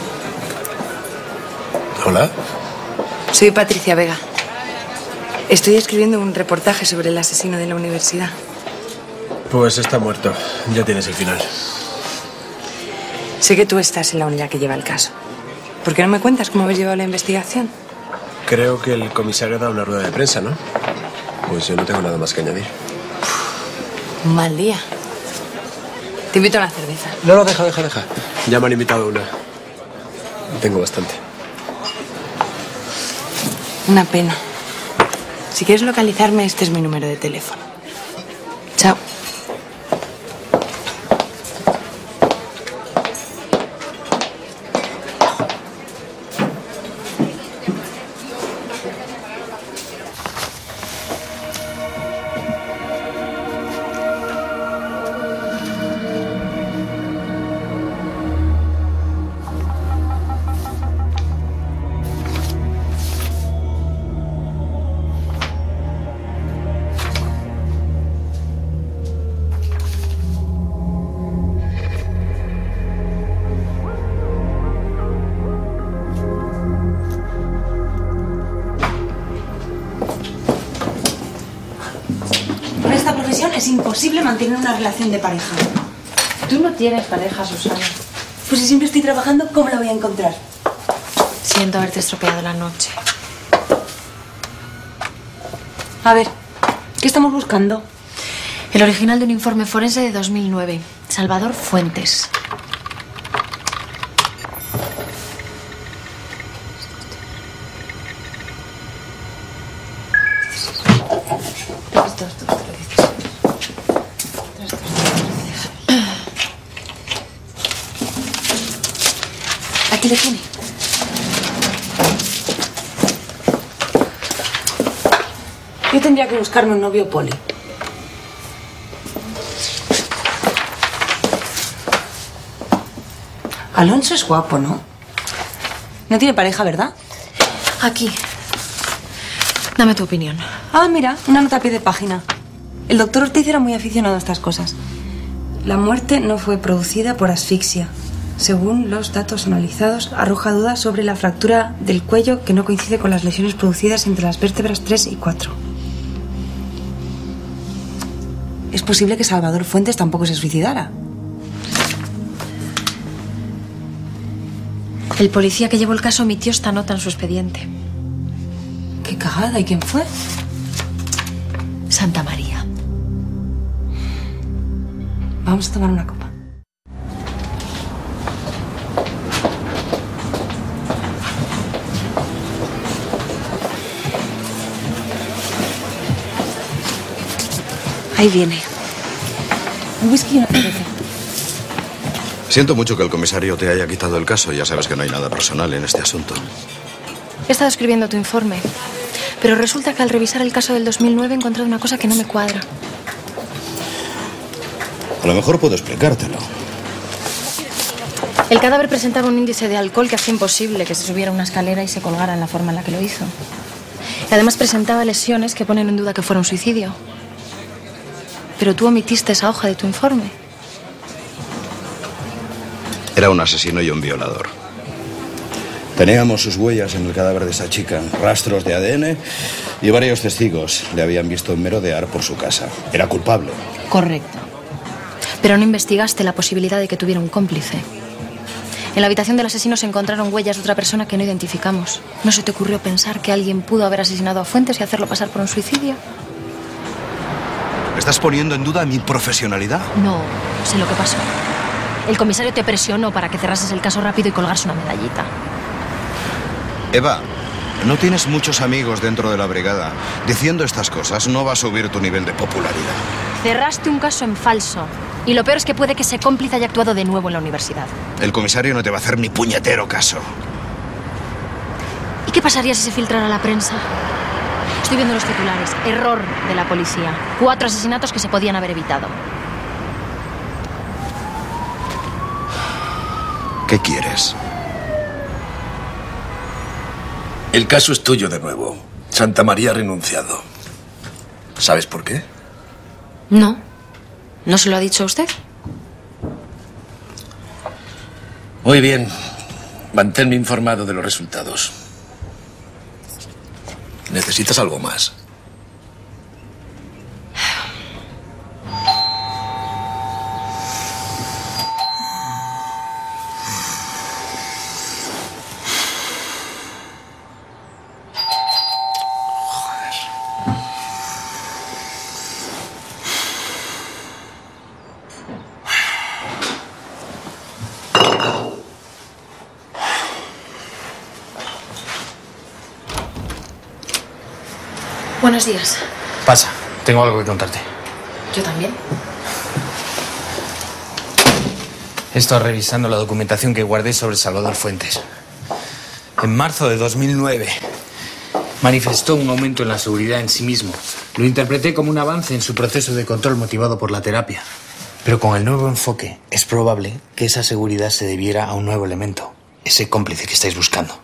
Hola. Soy Patricia Vega. Estoy escribiendo un reportaje sobre el asesino de la universidad. Pues está muerto. Ya tienes el final. Sé que tú estás en la unidad que lleva el caso. ¿Por qué no me cuentas cómo habéis llevado la investigación? Creo que el comisario ha dado una rueda de prensa, ¿no? Pues yo no tengo nada más que añadir. Un mal día. Te invito a una cerveza. No, deja. Ya me han invitado una. Tengo bastante. Una pena. Si quieres localizarme, este es mi número de teléfono. Chao. Es imposible mantener una relación de pareja. Tú no tienes pareja, Susana. Pues si siempre estoy trabajando, ¿cómo la voy a encontrar? Siento haberte estropeado la noche. A ver, ¿qué estamos buscando? El original de un informe forense de 2009. Salvador Fuentes. Aquí le tiene. Yo tendría que buscarme un novio poli. Alonso es guapo, ¿no? No tiene pareja, ¿verdad? Aquí. Dame tu opinión. Ah, mira, una nota a pie de página. El doctor Ortiz era muy aficionado a estas cosas. La muerte no fue producida por asfixia. Según los datos analizados, arroja dudas sobre la fractura del cuello que no coincide con las lesiones producidas entre las vértebras 3 y 4. Es posible que Salvador Fuentes tampoco se suicidara. El policía que llevó el caso omitió esta nota en su expediente. ¡Qué cagada! ¿Y quién fue? Santa María. Vamos a tomar una copa. Ahí viene. Un whisky y una cerveza. Siento mucho que el comisario te haya quitado el caso. Ya sabes que no hay nada personal en este asunto. He estado escribiendo tu informe, pero resulta que al revisar el caso del 2009 he encontrado una cosa que no me cuadra. A lo mejor puedo explicártelo. El cadáver presentaba un índice de alcohol que hacía imposible que se subiera una escalera y se colgara en la forma en la que lo hizo. Y además presentaba lesiones que ponen en duda que fuera un suicidio. Pero tú omitiste esa hoja de tu informe. Era un asesino y un violador. Teníamos sus huellas en el cadáver de esa chica, rastros de ADN y varios testigos le habían visto merodear por su casa. Era culpable. Correcto. Pero no investigaste la posibilidad de que tuviera un cómplice. En la habitación del asesino se encontraron huellas de otra persona que no identificamos. ¿No se te ocurrió pensar que alguien pudo haber asesinado a Fuentes y hacerlo pasar por un suicidio? ¿Estás poniendo en duda mi profesionalidad? No, sé lo que pasó. El comisario te presionó para que cerrases el caso rápido y colgarse una medallita. Eva, no tienes muchos amigos dentro de la brigada. Diciendo estas cosas no va a subir tu nivel de popularidad. Cerraste un caso en falso. Y lo peor es que puede que ese cómplice haya actuado de nuevo en la universidad. El comisario no te va a hacer ni puñetero caso. ¿Y qué pasaría si se filtrara a la prensa? Estoy viendo los titulares. Error de la policía. 4 asesinatos que se podían haber evitado. ¿Qué quieres? El caso es tuyo de nuevo. Santa María ha renunciado. ¿Sabes por qué? No. ¿No se lo ha dicho a usted? Muy bien. Manténme informado de los resultados. ¿Necesitas algo más? Buenos días. Pasa, tengo algo que contarte. Yo también. He estado revisando la documentación que guardé sobre Salvador Fuentes. En marzo de 2009 manifestó un aumento en la seguridad en sí mismo. Lo interpreté como un avance en su proceso de control motivado por la terapia. Pero con el nuevo enfoque es probable que esa seguridad se debiera a un nuevo elemento. Ese cómplice que estáis buscando.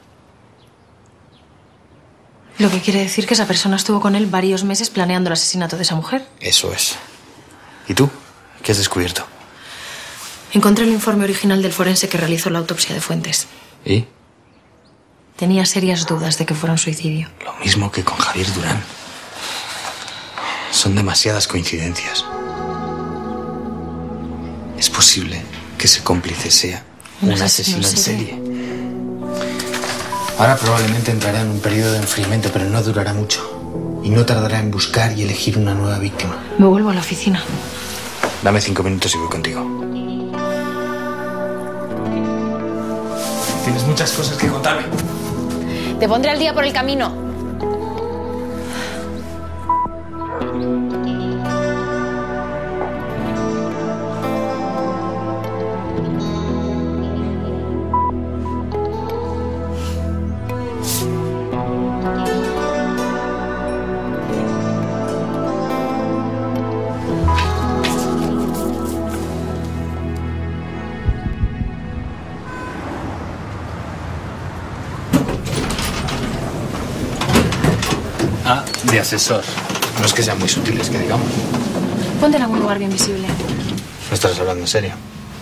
Lo que quiere decir que esa persona estuvo con él varios meses planeando el asesinato de esa mujer. Eso es. ¿Y tú? ¿Qué has descubierto? Encontré el informe original del forense que realizó la autopsia de Fuentes. ¿Y? Tenía serias dudas de que fuera un suicidio. Lo mismo que con Javier Durán. Son demasiadas coincidencias. Es posible que ese cómplice sea un asesino en serie. Ahora probablemente entrará en un periodo de enfriamiento, pero no durará mucho. Y no tardará en buscar y elegir una nueva víctima. Me vuelvo a la oficina. Dame 5 minutos y voy contigo. Tienes muchas cosas que contarme. Te pondré al día por el camino. De asesor. No es que sean muy sutiles, que digamos. Ponte en algún lugar bien visible. ¿No estás hablando en serio?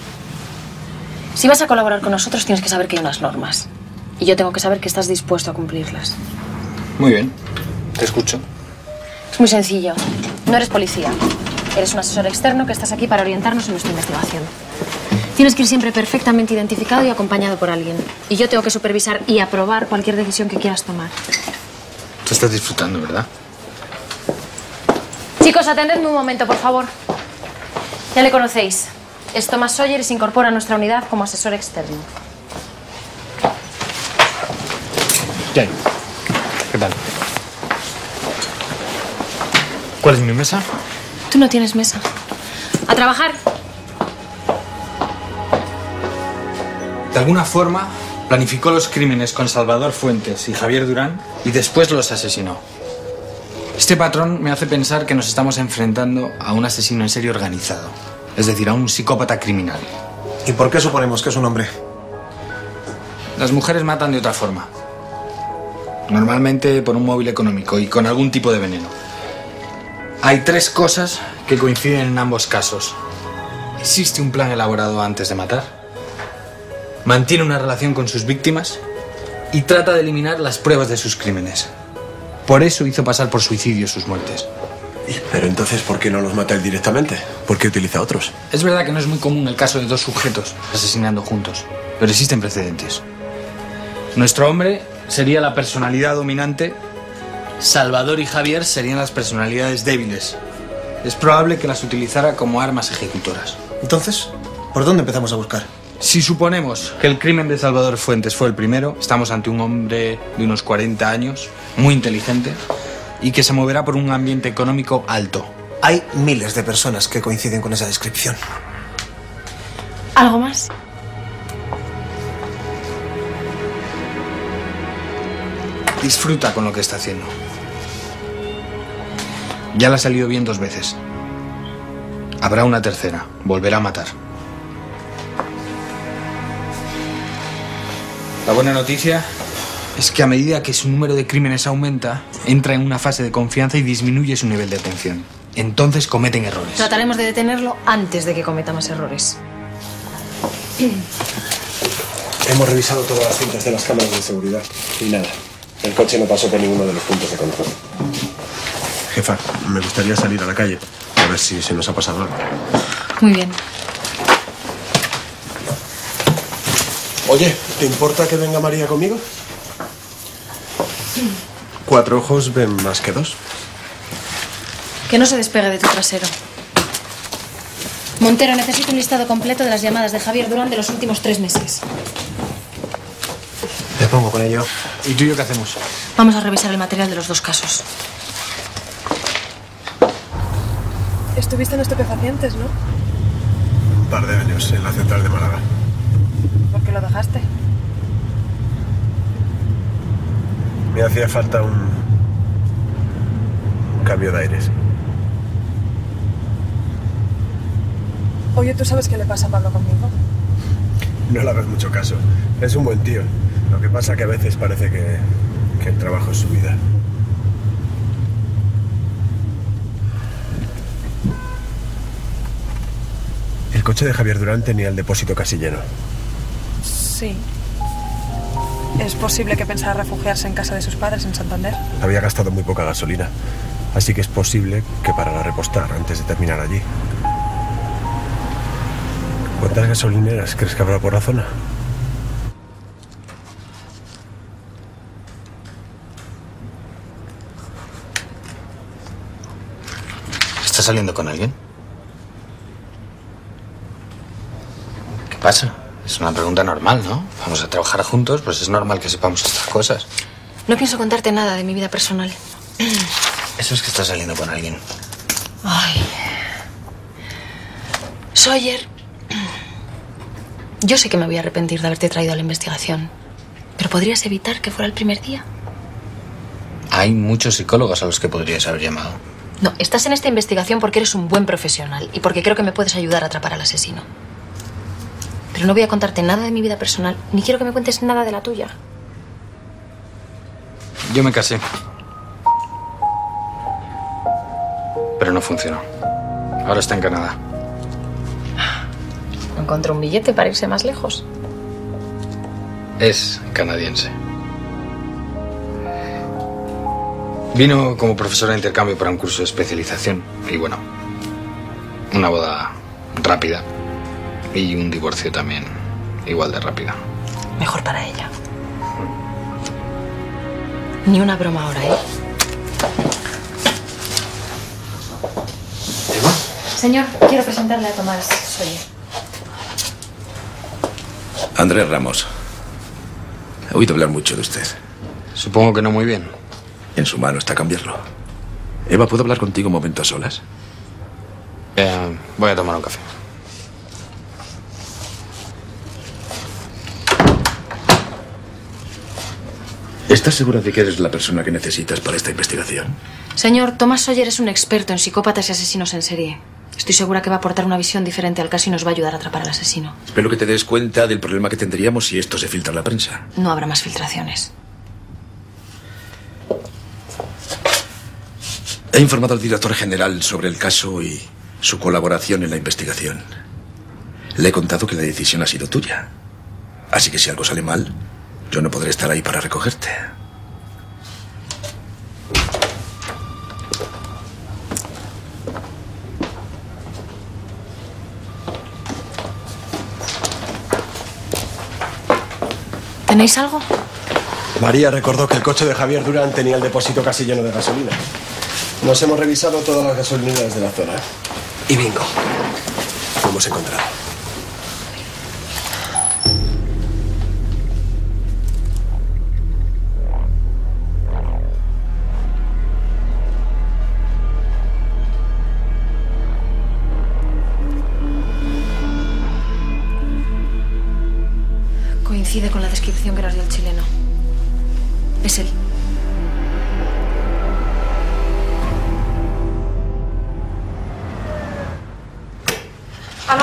Si vas a colaborar con nosotros, tienes que saber que hay unas normas. Y yo tengo que saber que estás dispuesto a cumplirlas. Muy bien. Te escucho. Es muy sencillo. No eres policía. Eres un asesor externo que estás aquí para orientarnos en nuestra investigación. Tienes que ir siempre perfectamente identificado y acompañado por alguien. Y yo tengo que supervisar y aprobar cualquier decisión que quieras tomar. Tú estás disfrutando, ¿verdad? Chicos, atendedme un momento, por favor. Ya le conocéis. Es Thomas Sawyer y se incorpora a nuestra unidad como asesor externo. Jane, ¿qué tal? ¿Cuál es mi mesa? Tú no tienes mesa. ¡A trabajar! De alguna forma, planificó los crímenes con Salvador Fuentes y Javier Durán y después los asesinó. Este patrón me hace pensar que nos estamos enfrentando a un asesino en serie organizado. Es decir, a un psicópata criminal. ¿Y por qué suponemos que es un hombre? Las mujeres matan de otra forma. Normalmente por un móvil económico y con algún tipo de veneno. Hay 3 cosas que coinciden en ambos casos. Existe un plan elaborado antes de matar. Mantiene una relación con sus víctimas y trata de eliminar las pruebas de sus crímenes. Por eso hizo pasar por suicidio sus muertes. Pero entonces, ¿por qué no los mata él directamente? ¿Por qué utiliza a otros? Es verdad que no es muy común el caso de 2 sujetos asesinando juntos, pero existen precedentes. Nuestro hombre sería la personalidad dominante, Salvador y Javier serían las personalidades débiles. Es probable que las utilizara como armas ejecutoras. Entonces, ¿por dónde empezamos a buscar? Si suponemos que el crimen de Salvador Fuentes fue el primero, estamos ante un hombre de unos 40 años, muy inteligente, y que se moverá por un ambiente económico alto. Hay miles de personas que coinciden con esa descripción. ¿Algo más? Disfruta con lo que está haciendo. Ya le ha salido bien 2 veces. Habrá una tercera. Volverá a matar. La buena noticia es que a medida que su número de crímenes aumenta, entra en una fase de confianza y disminuye su nivel de atención. Entonces cometen errores. Trataremos de detenerlo antes de que cometa más errores. Hemos revisado todas las cintas de las cámaras de seguridad y nada. El coche no pasó por ninguno de los puntos de control. Jefa, me gustaría salir a la calle a ver si se nos ha pasado algo. Muy bien. Oye, ¿te importa que venga María conmigo? 4 ojos ven más que 2. Que no se despegue de tu trasero. Montero, necesito un listado completo de las llamadas de Javier Durán de los últimos 3 meses. Me pongo con ello. ¿Y tú y yo qué hacemos? Vamos a revisar el material de los 2 casos. Estuviste en estupefacientes, ¿no? Un par de años en la central de Málaga. ¿Por qué lo dejaste? Me hacía falta un cambio de aires. Oye, ¿tú sabes qué le pasa a Pablo conmigo? No le hagas mucho caso. Es un buen tío. Lo que pasa que a veces parece que el trabajo es su vida. El coche de Javier Durán tenía el depósito casi lleno. Sí. Es posible que pensara refugiarse en casa de sus padres en Santander. Había gastado muy poca gasolina, así que es posible que parara a repostar antes de terminar allí. ¿Cuántas gasolineras crees que habrá por la zona? ¿Estás saliendo con alguien? ¿Qué pasa? Es una pregunta normal, ¿no? Vamos a trabajar juntos, pues es normal que sepamos estas cosas. No pienso contarte nada de mi vida personal. Eso es que estás saliendo con alguien. Ay. Sawyer. Yo sé que me voy a arrepentir de haberte traído a la investigación, pero ¿podrías evitar que fuera el primer día? Hay muchos psicólogos a los que podrías haber llamado. No, estás en esta investigación porque eres un buen profesional y porque creo que me puedes ayudar a atrapar al asesino. Pero no voy a contarte nada de mi vida personal, ni quiero que me cuentes nada de la tuya. Yo me casé. Pero no funcionó. Ahora está en Canadá. Encontró un billete para irse más lejos. Es canadiense. Vino como profesora de intercambio para un curso de especialización. Y bueno, una boda rápida. Y un divorcio también igual de rápida. Mejor para ella. Ni una broma ahora, ¿eh? ¿Eva? Señor, quiero presentarle a Tomás Sawyer. Andrés Ramos. He oído hablar mucho de usted. Supongo que no muy bien. En su mano está cambiarlo. Eva, ¿puedo hablar contigo un momento a solas? Voy a tomar un café. ¿Estás segura de que eres la persona que necesitas para esta investigación? Señor, Tomás Sawyer es un experto en psicópatas y asesinos en serie. Estoy segura que va a aportar una visión diferente al caso y nos va a ayudar a atrapar al asesino. Espero que te des cuenta del problema que tendríamos si esto se filtra en la prensa. No habrá más filtraciones. He informado al director general sobre el caso y su colaboración en la investigación. Le he contado que la decisión ha sido tuya. Así que si algo sale mal, yo no podré estar ahí para recogerte. ¿Tenéis algo? María recordó que el coche de Javier Durán tenía el depósito casi lleno de gasolina. Nos hemos revisado todas las gasolineras de la zona. Y bingo. Lo hemos encontrado. Coincide con la descripción que nos dio el chileno. Es él.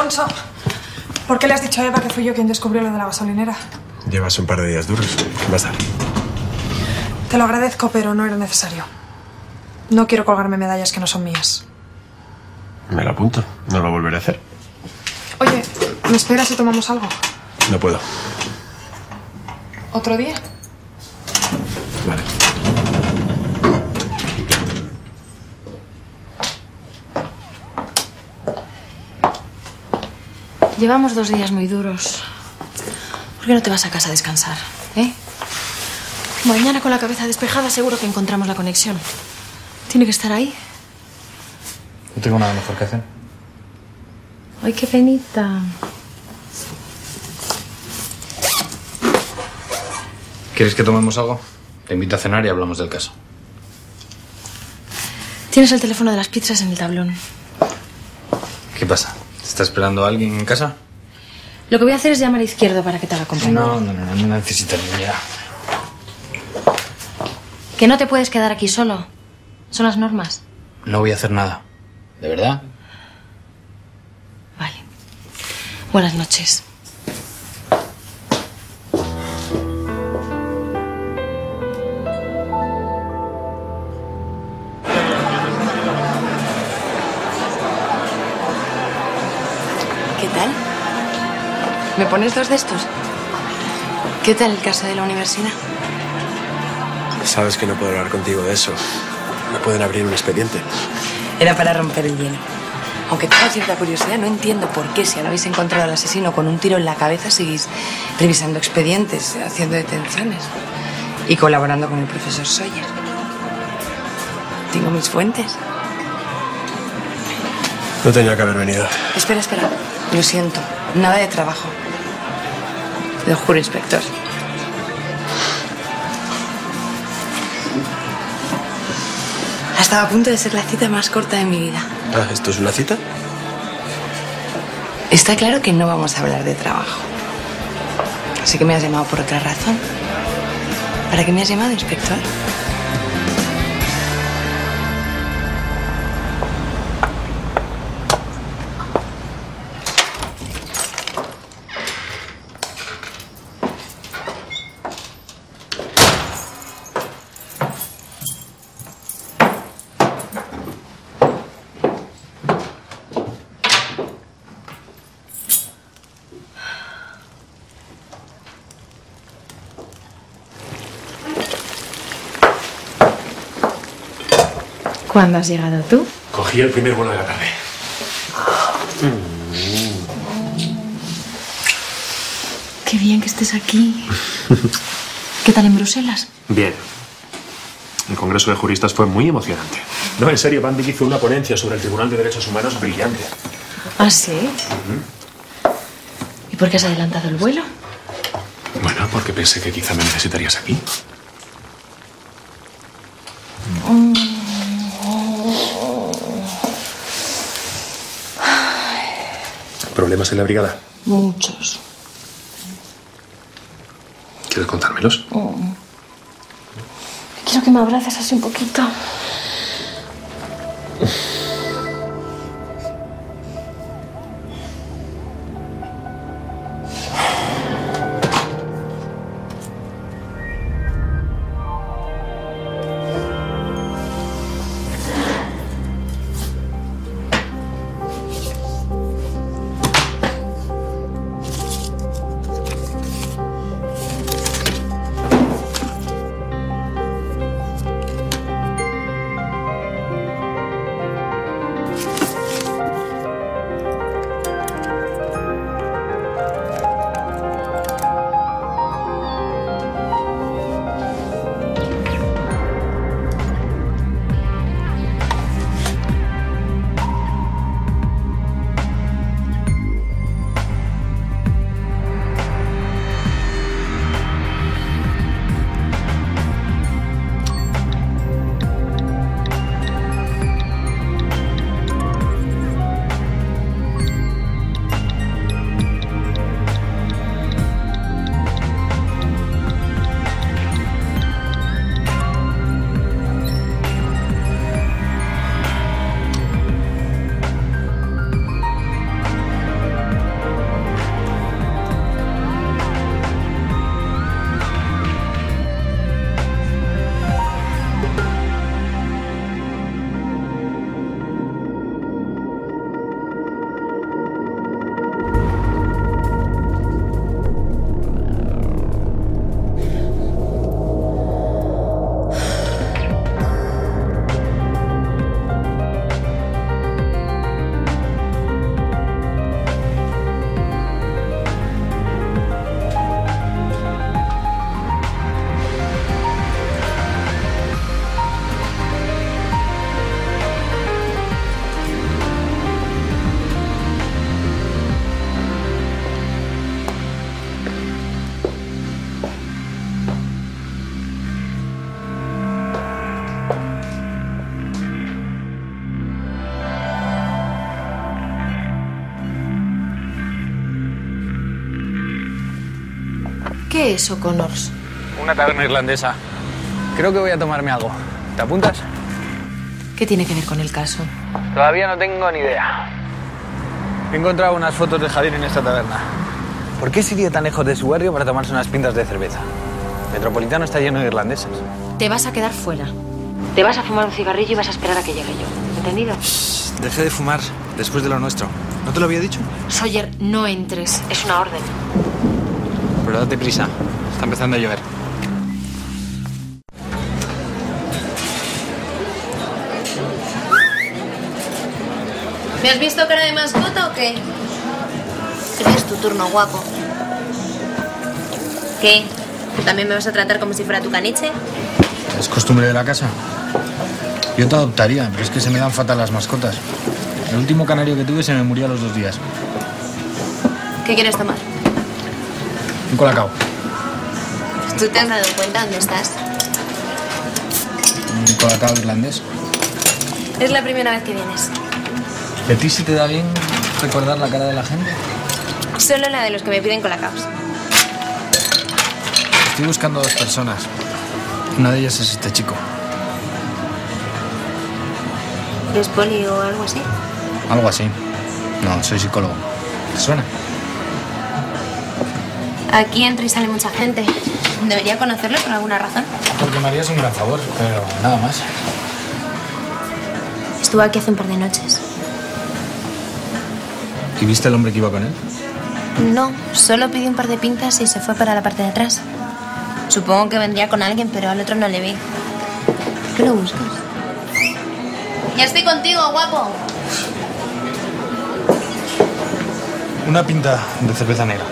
Alonso, ¿por qué le has dicho a Eva que fui yo quien descubrió lo de la gasolinera? Llevas un par de días duros. ¿Qué pasa? Te lo agradezco, pero no era necesario. No quiero colgarme medallas que no son mías. Me lo apunto. No lo volveré a hacer. Oye, ¿me esperas si tomamos algo? No puedo. ¿Otro día? Vale. Llevamos 2 días muy duros. ¿Por qué no te vas a casa a descansar, eh? Mañana con la cabeza despejada seguro que encontramos la conexión. Tiene que estar ahí. No tengo nada mejor que hacer. Ay, qué penita. ¿Quieres que tomemos algo? Te invito a cenar y hablamos del caso. Tienes el teléfono de las pizzas en el tablón. ¿Qué pasa? ¿Te está esperando alguien en casa? Lo que voy a hacer es llamar a Izquierdo para que te haga compañía. No necesito niña. Que no te puedes quedar aquí solo. Son las normas. No voy a hacer nada. ¿De verdad? Vale. Buenas noches. ¿Qué tal? ¿Me pones 2 de estos? ¿Qué tal el caso de la universidad? Sabes que no puedo hablar contigo de eso. No pueden abrir un expediente. Era para romper el hielo. Aunque tengo cierta curiosidad, no entiendo por qué, si ahora habéis encontrado al asesino con un tiro en la cabeza, seguís revisando expedientes, haciendo detenciones y colaborando con el profesor Sawyer. Tengo mis fuentes. No tenía que haber venido. Espera. Lo siento. Nada de trabajo. Lo juro, inspector. Ha estado a punto de ser la cita más corta de mi vida. Ah, ¿esto es una cita? Está claro que no vamos a hablar de trabajo. Así que me has llamado por otra razón. ¿Para qué me has llamado, inspector? ¿Cuándo has llegado tú? Cogí el primer vuelo de la tarde. Qué bien que estés aquí. ¿Qué tal en Bruselas? Bien. El Congreso de Juristas fue muy emocionante. No, en serio, Van Dyck hizo una ponencia sobre el Tribunal de Derechos Humanos brillante. ¿Ah, sí? ¿Y por qué has adelantado el vuelo? Bueno, porque pensé que quizá me necesitarías aquí. ¿Problemas en la brigada? Muchos. ¿Quieres contármelos? Quiero que me abraces así un poquito. ¿Qué es O'Connors? Una taberna irlandesa. Creo que voy a tomarme algo. ¿Te apuntas? ¿Qué tiene que ver con el caso? Todavía no tengo ni idea. He encontrado unas fotos de Javier en esta taberna. ¿Por qué se iría tan lejos de su barrio para tomarse unas pintas de cerveza? Metropolitano está lleno de irlandeses. Te vas a quedar fuera. Te vas a fumar un cigarrillo y vas a esperar a que llegue yo. ¿Entendido? Shh, dejé de fumar después de lo nuestro. ¿No te lo había dicho? Sawyer, no entres. Es una orden. Pero date prisa. Está empezando a llover. ¿Me has visto cara de mascota o qué? Creo que es tu turno, guapo. ¿Qué? ¿Tú también me vas a tratar como si fuera tu caniche? Es costumbre de la casa. Yo te adoptaría, pero es que se me dan fatal las mascotas. El último canario que tuve se me murió a los 2 días. ¿Qué quieres tomar? Un colacao. ¿Tú te has dado cuenta dónde estás? Un colacao irlandés. Es la primera vez que vienes. ¿Y a ti se te da bien recordar la cara de la gente? Solo la de los que me piden colacaos. Estoy buscando a 2 personas. Una de ellas es este chico. ¿Eres poli o algo así? Algo así. No, soy psicólogo. ¿Te suena? Aquí entra y sale mucha gente. ¿Debería conocerlo por alguna razón? Porque me harías un gran favor, pero nada más. Estuvo aquí hace un par de noches. ¿Y viste al hombre que iba con él? No, solo pidió un par de pintas y se fue para la parte de atrás. Supongo que vendría con alguien, pero al otro no le vi. ¿Qué lo buscas? Ya estoy contigo, guapo. Una pinta de cerveza negra.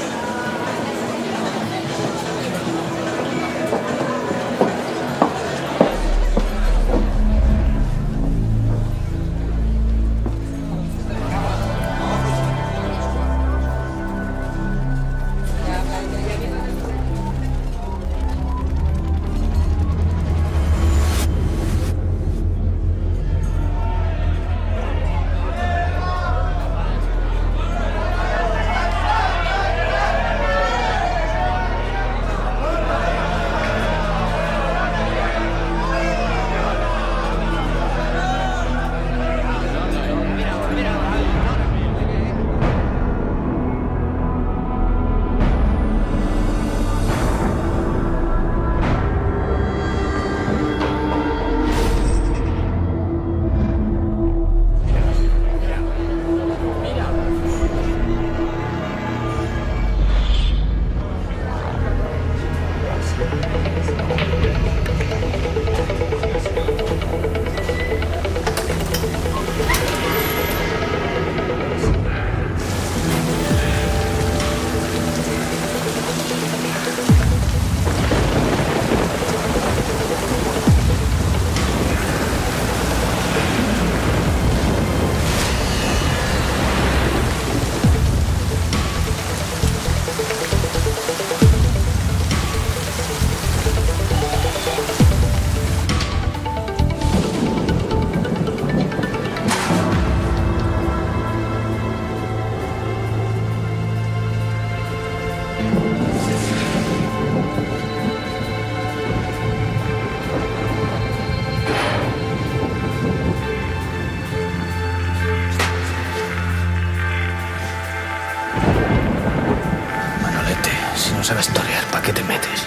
sabes torear, ¿para qué te metes?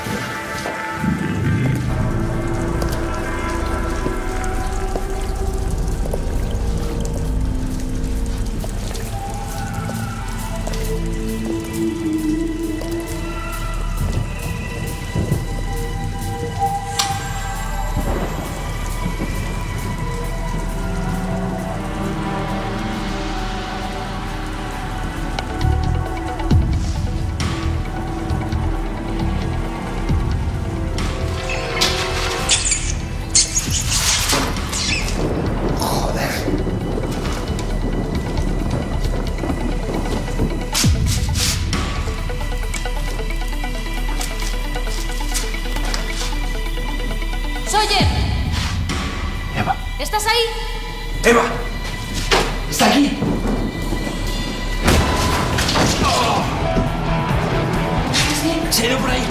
¡Sawyer! Eva. ¿Estás ahí? ¡Eva! ¡Está aquí! ¿Estás bien? Se ha ido por ahí.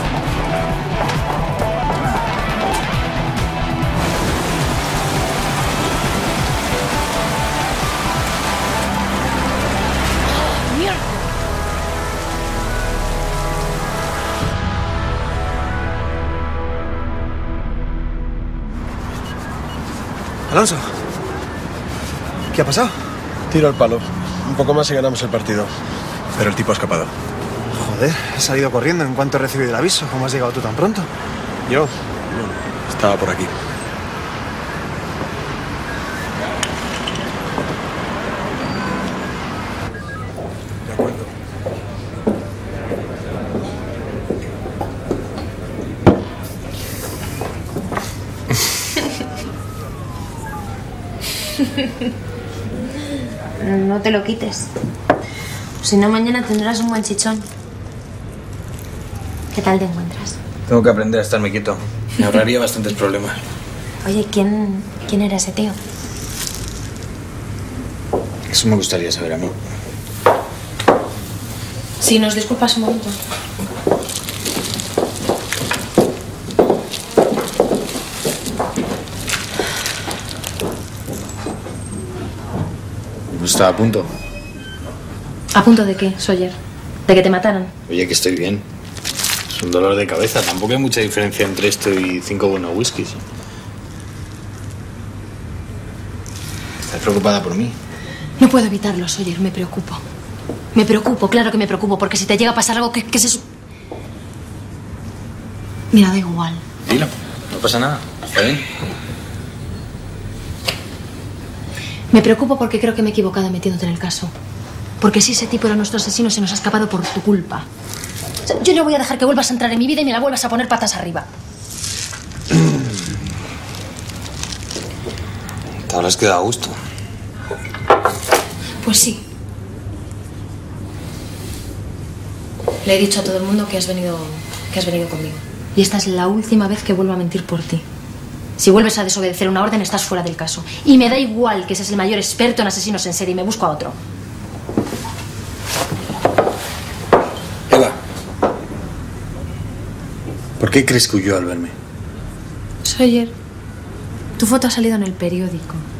Alonso, ¿qué ha pasado? Tiro al palo. Un poco más y ganamos el partido. Pero el tipo ha escapado. Joder, he salido corriendo en cuanto he recibido el aviso. ¿Cómo has llegado tú tan pronto? Yo estaba por aquí. De acuerdo. No te lo quites. Si no, mañana tendrás un buen chichón. ¿Qué tal te encuentras? Tengo que aprender a estarme quieto. Me ahorraría bastantes problemas. Oye, ¿quién era ese tío? Eso me gustaría saber a mí. Si nos disculpas un momento. Estaba a punto. ¿A punto de qué, Sawyer? ¿De que te mataran? Oye, que estoy bien. Es un dolor de cabeza. Tampoco hay mucha diferencia entre esto y 5 buenos whiskies. ¿Estás preocupada por mí? No puedo evitarlo, Sawyer. Me preocupo. Me preocupo, claro que me preocupo, porque si te llega a pasar algo, ¿qué es eso? Mira, da igual. Dilo, no pasa nada. Está bien. Me preocupo porque creo que me he equivocado metiéndote en el caso. Porque si ese tipo era nuestro asesino, se nos ha escapado por tu culpa. O sea, yo no voy a dejar que vuelvas a entrar en mi vida y me la vuelvas a poner patas arriba. Te habrás quedado a gusto. Pues sí. Le he dicho a todo el mundo que has venido conmigo. Y esta es la última vez que vuelvo a mentir por ti. Si vuelves a desobedecer una orden, estás fuera del caso. Y me da igual que seas el mayor experto en asesinos en serie y me busco a otro. Eva, ¿por qué crees que huyó al verme? Sawyer, tu foto ha salido en el periódico.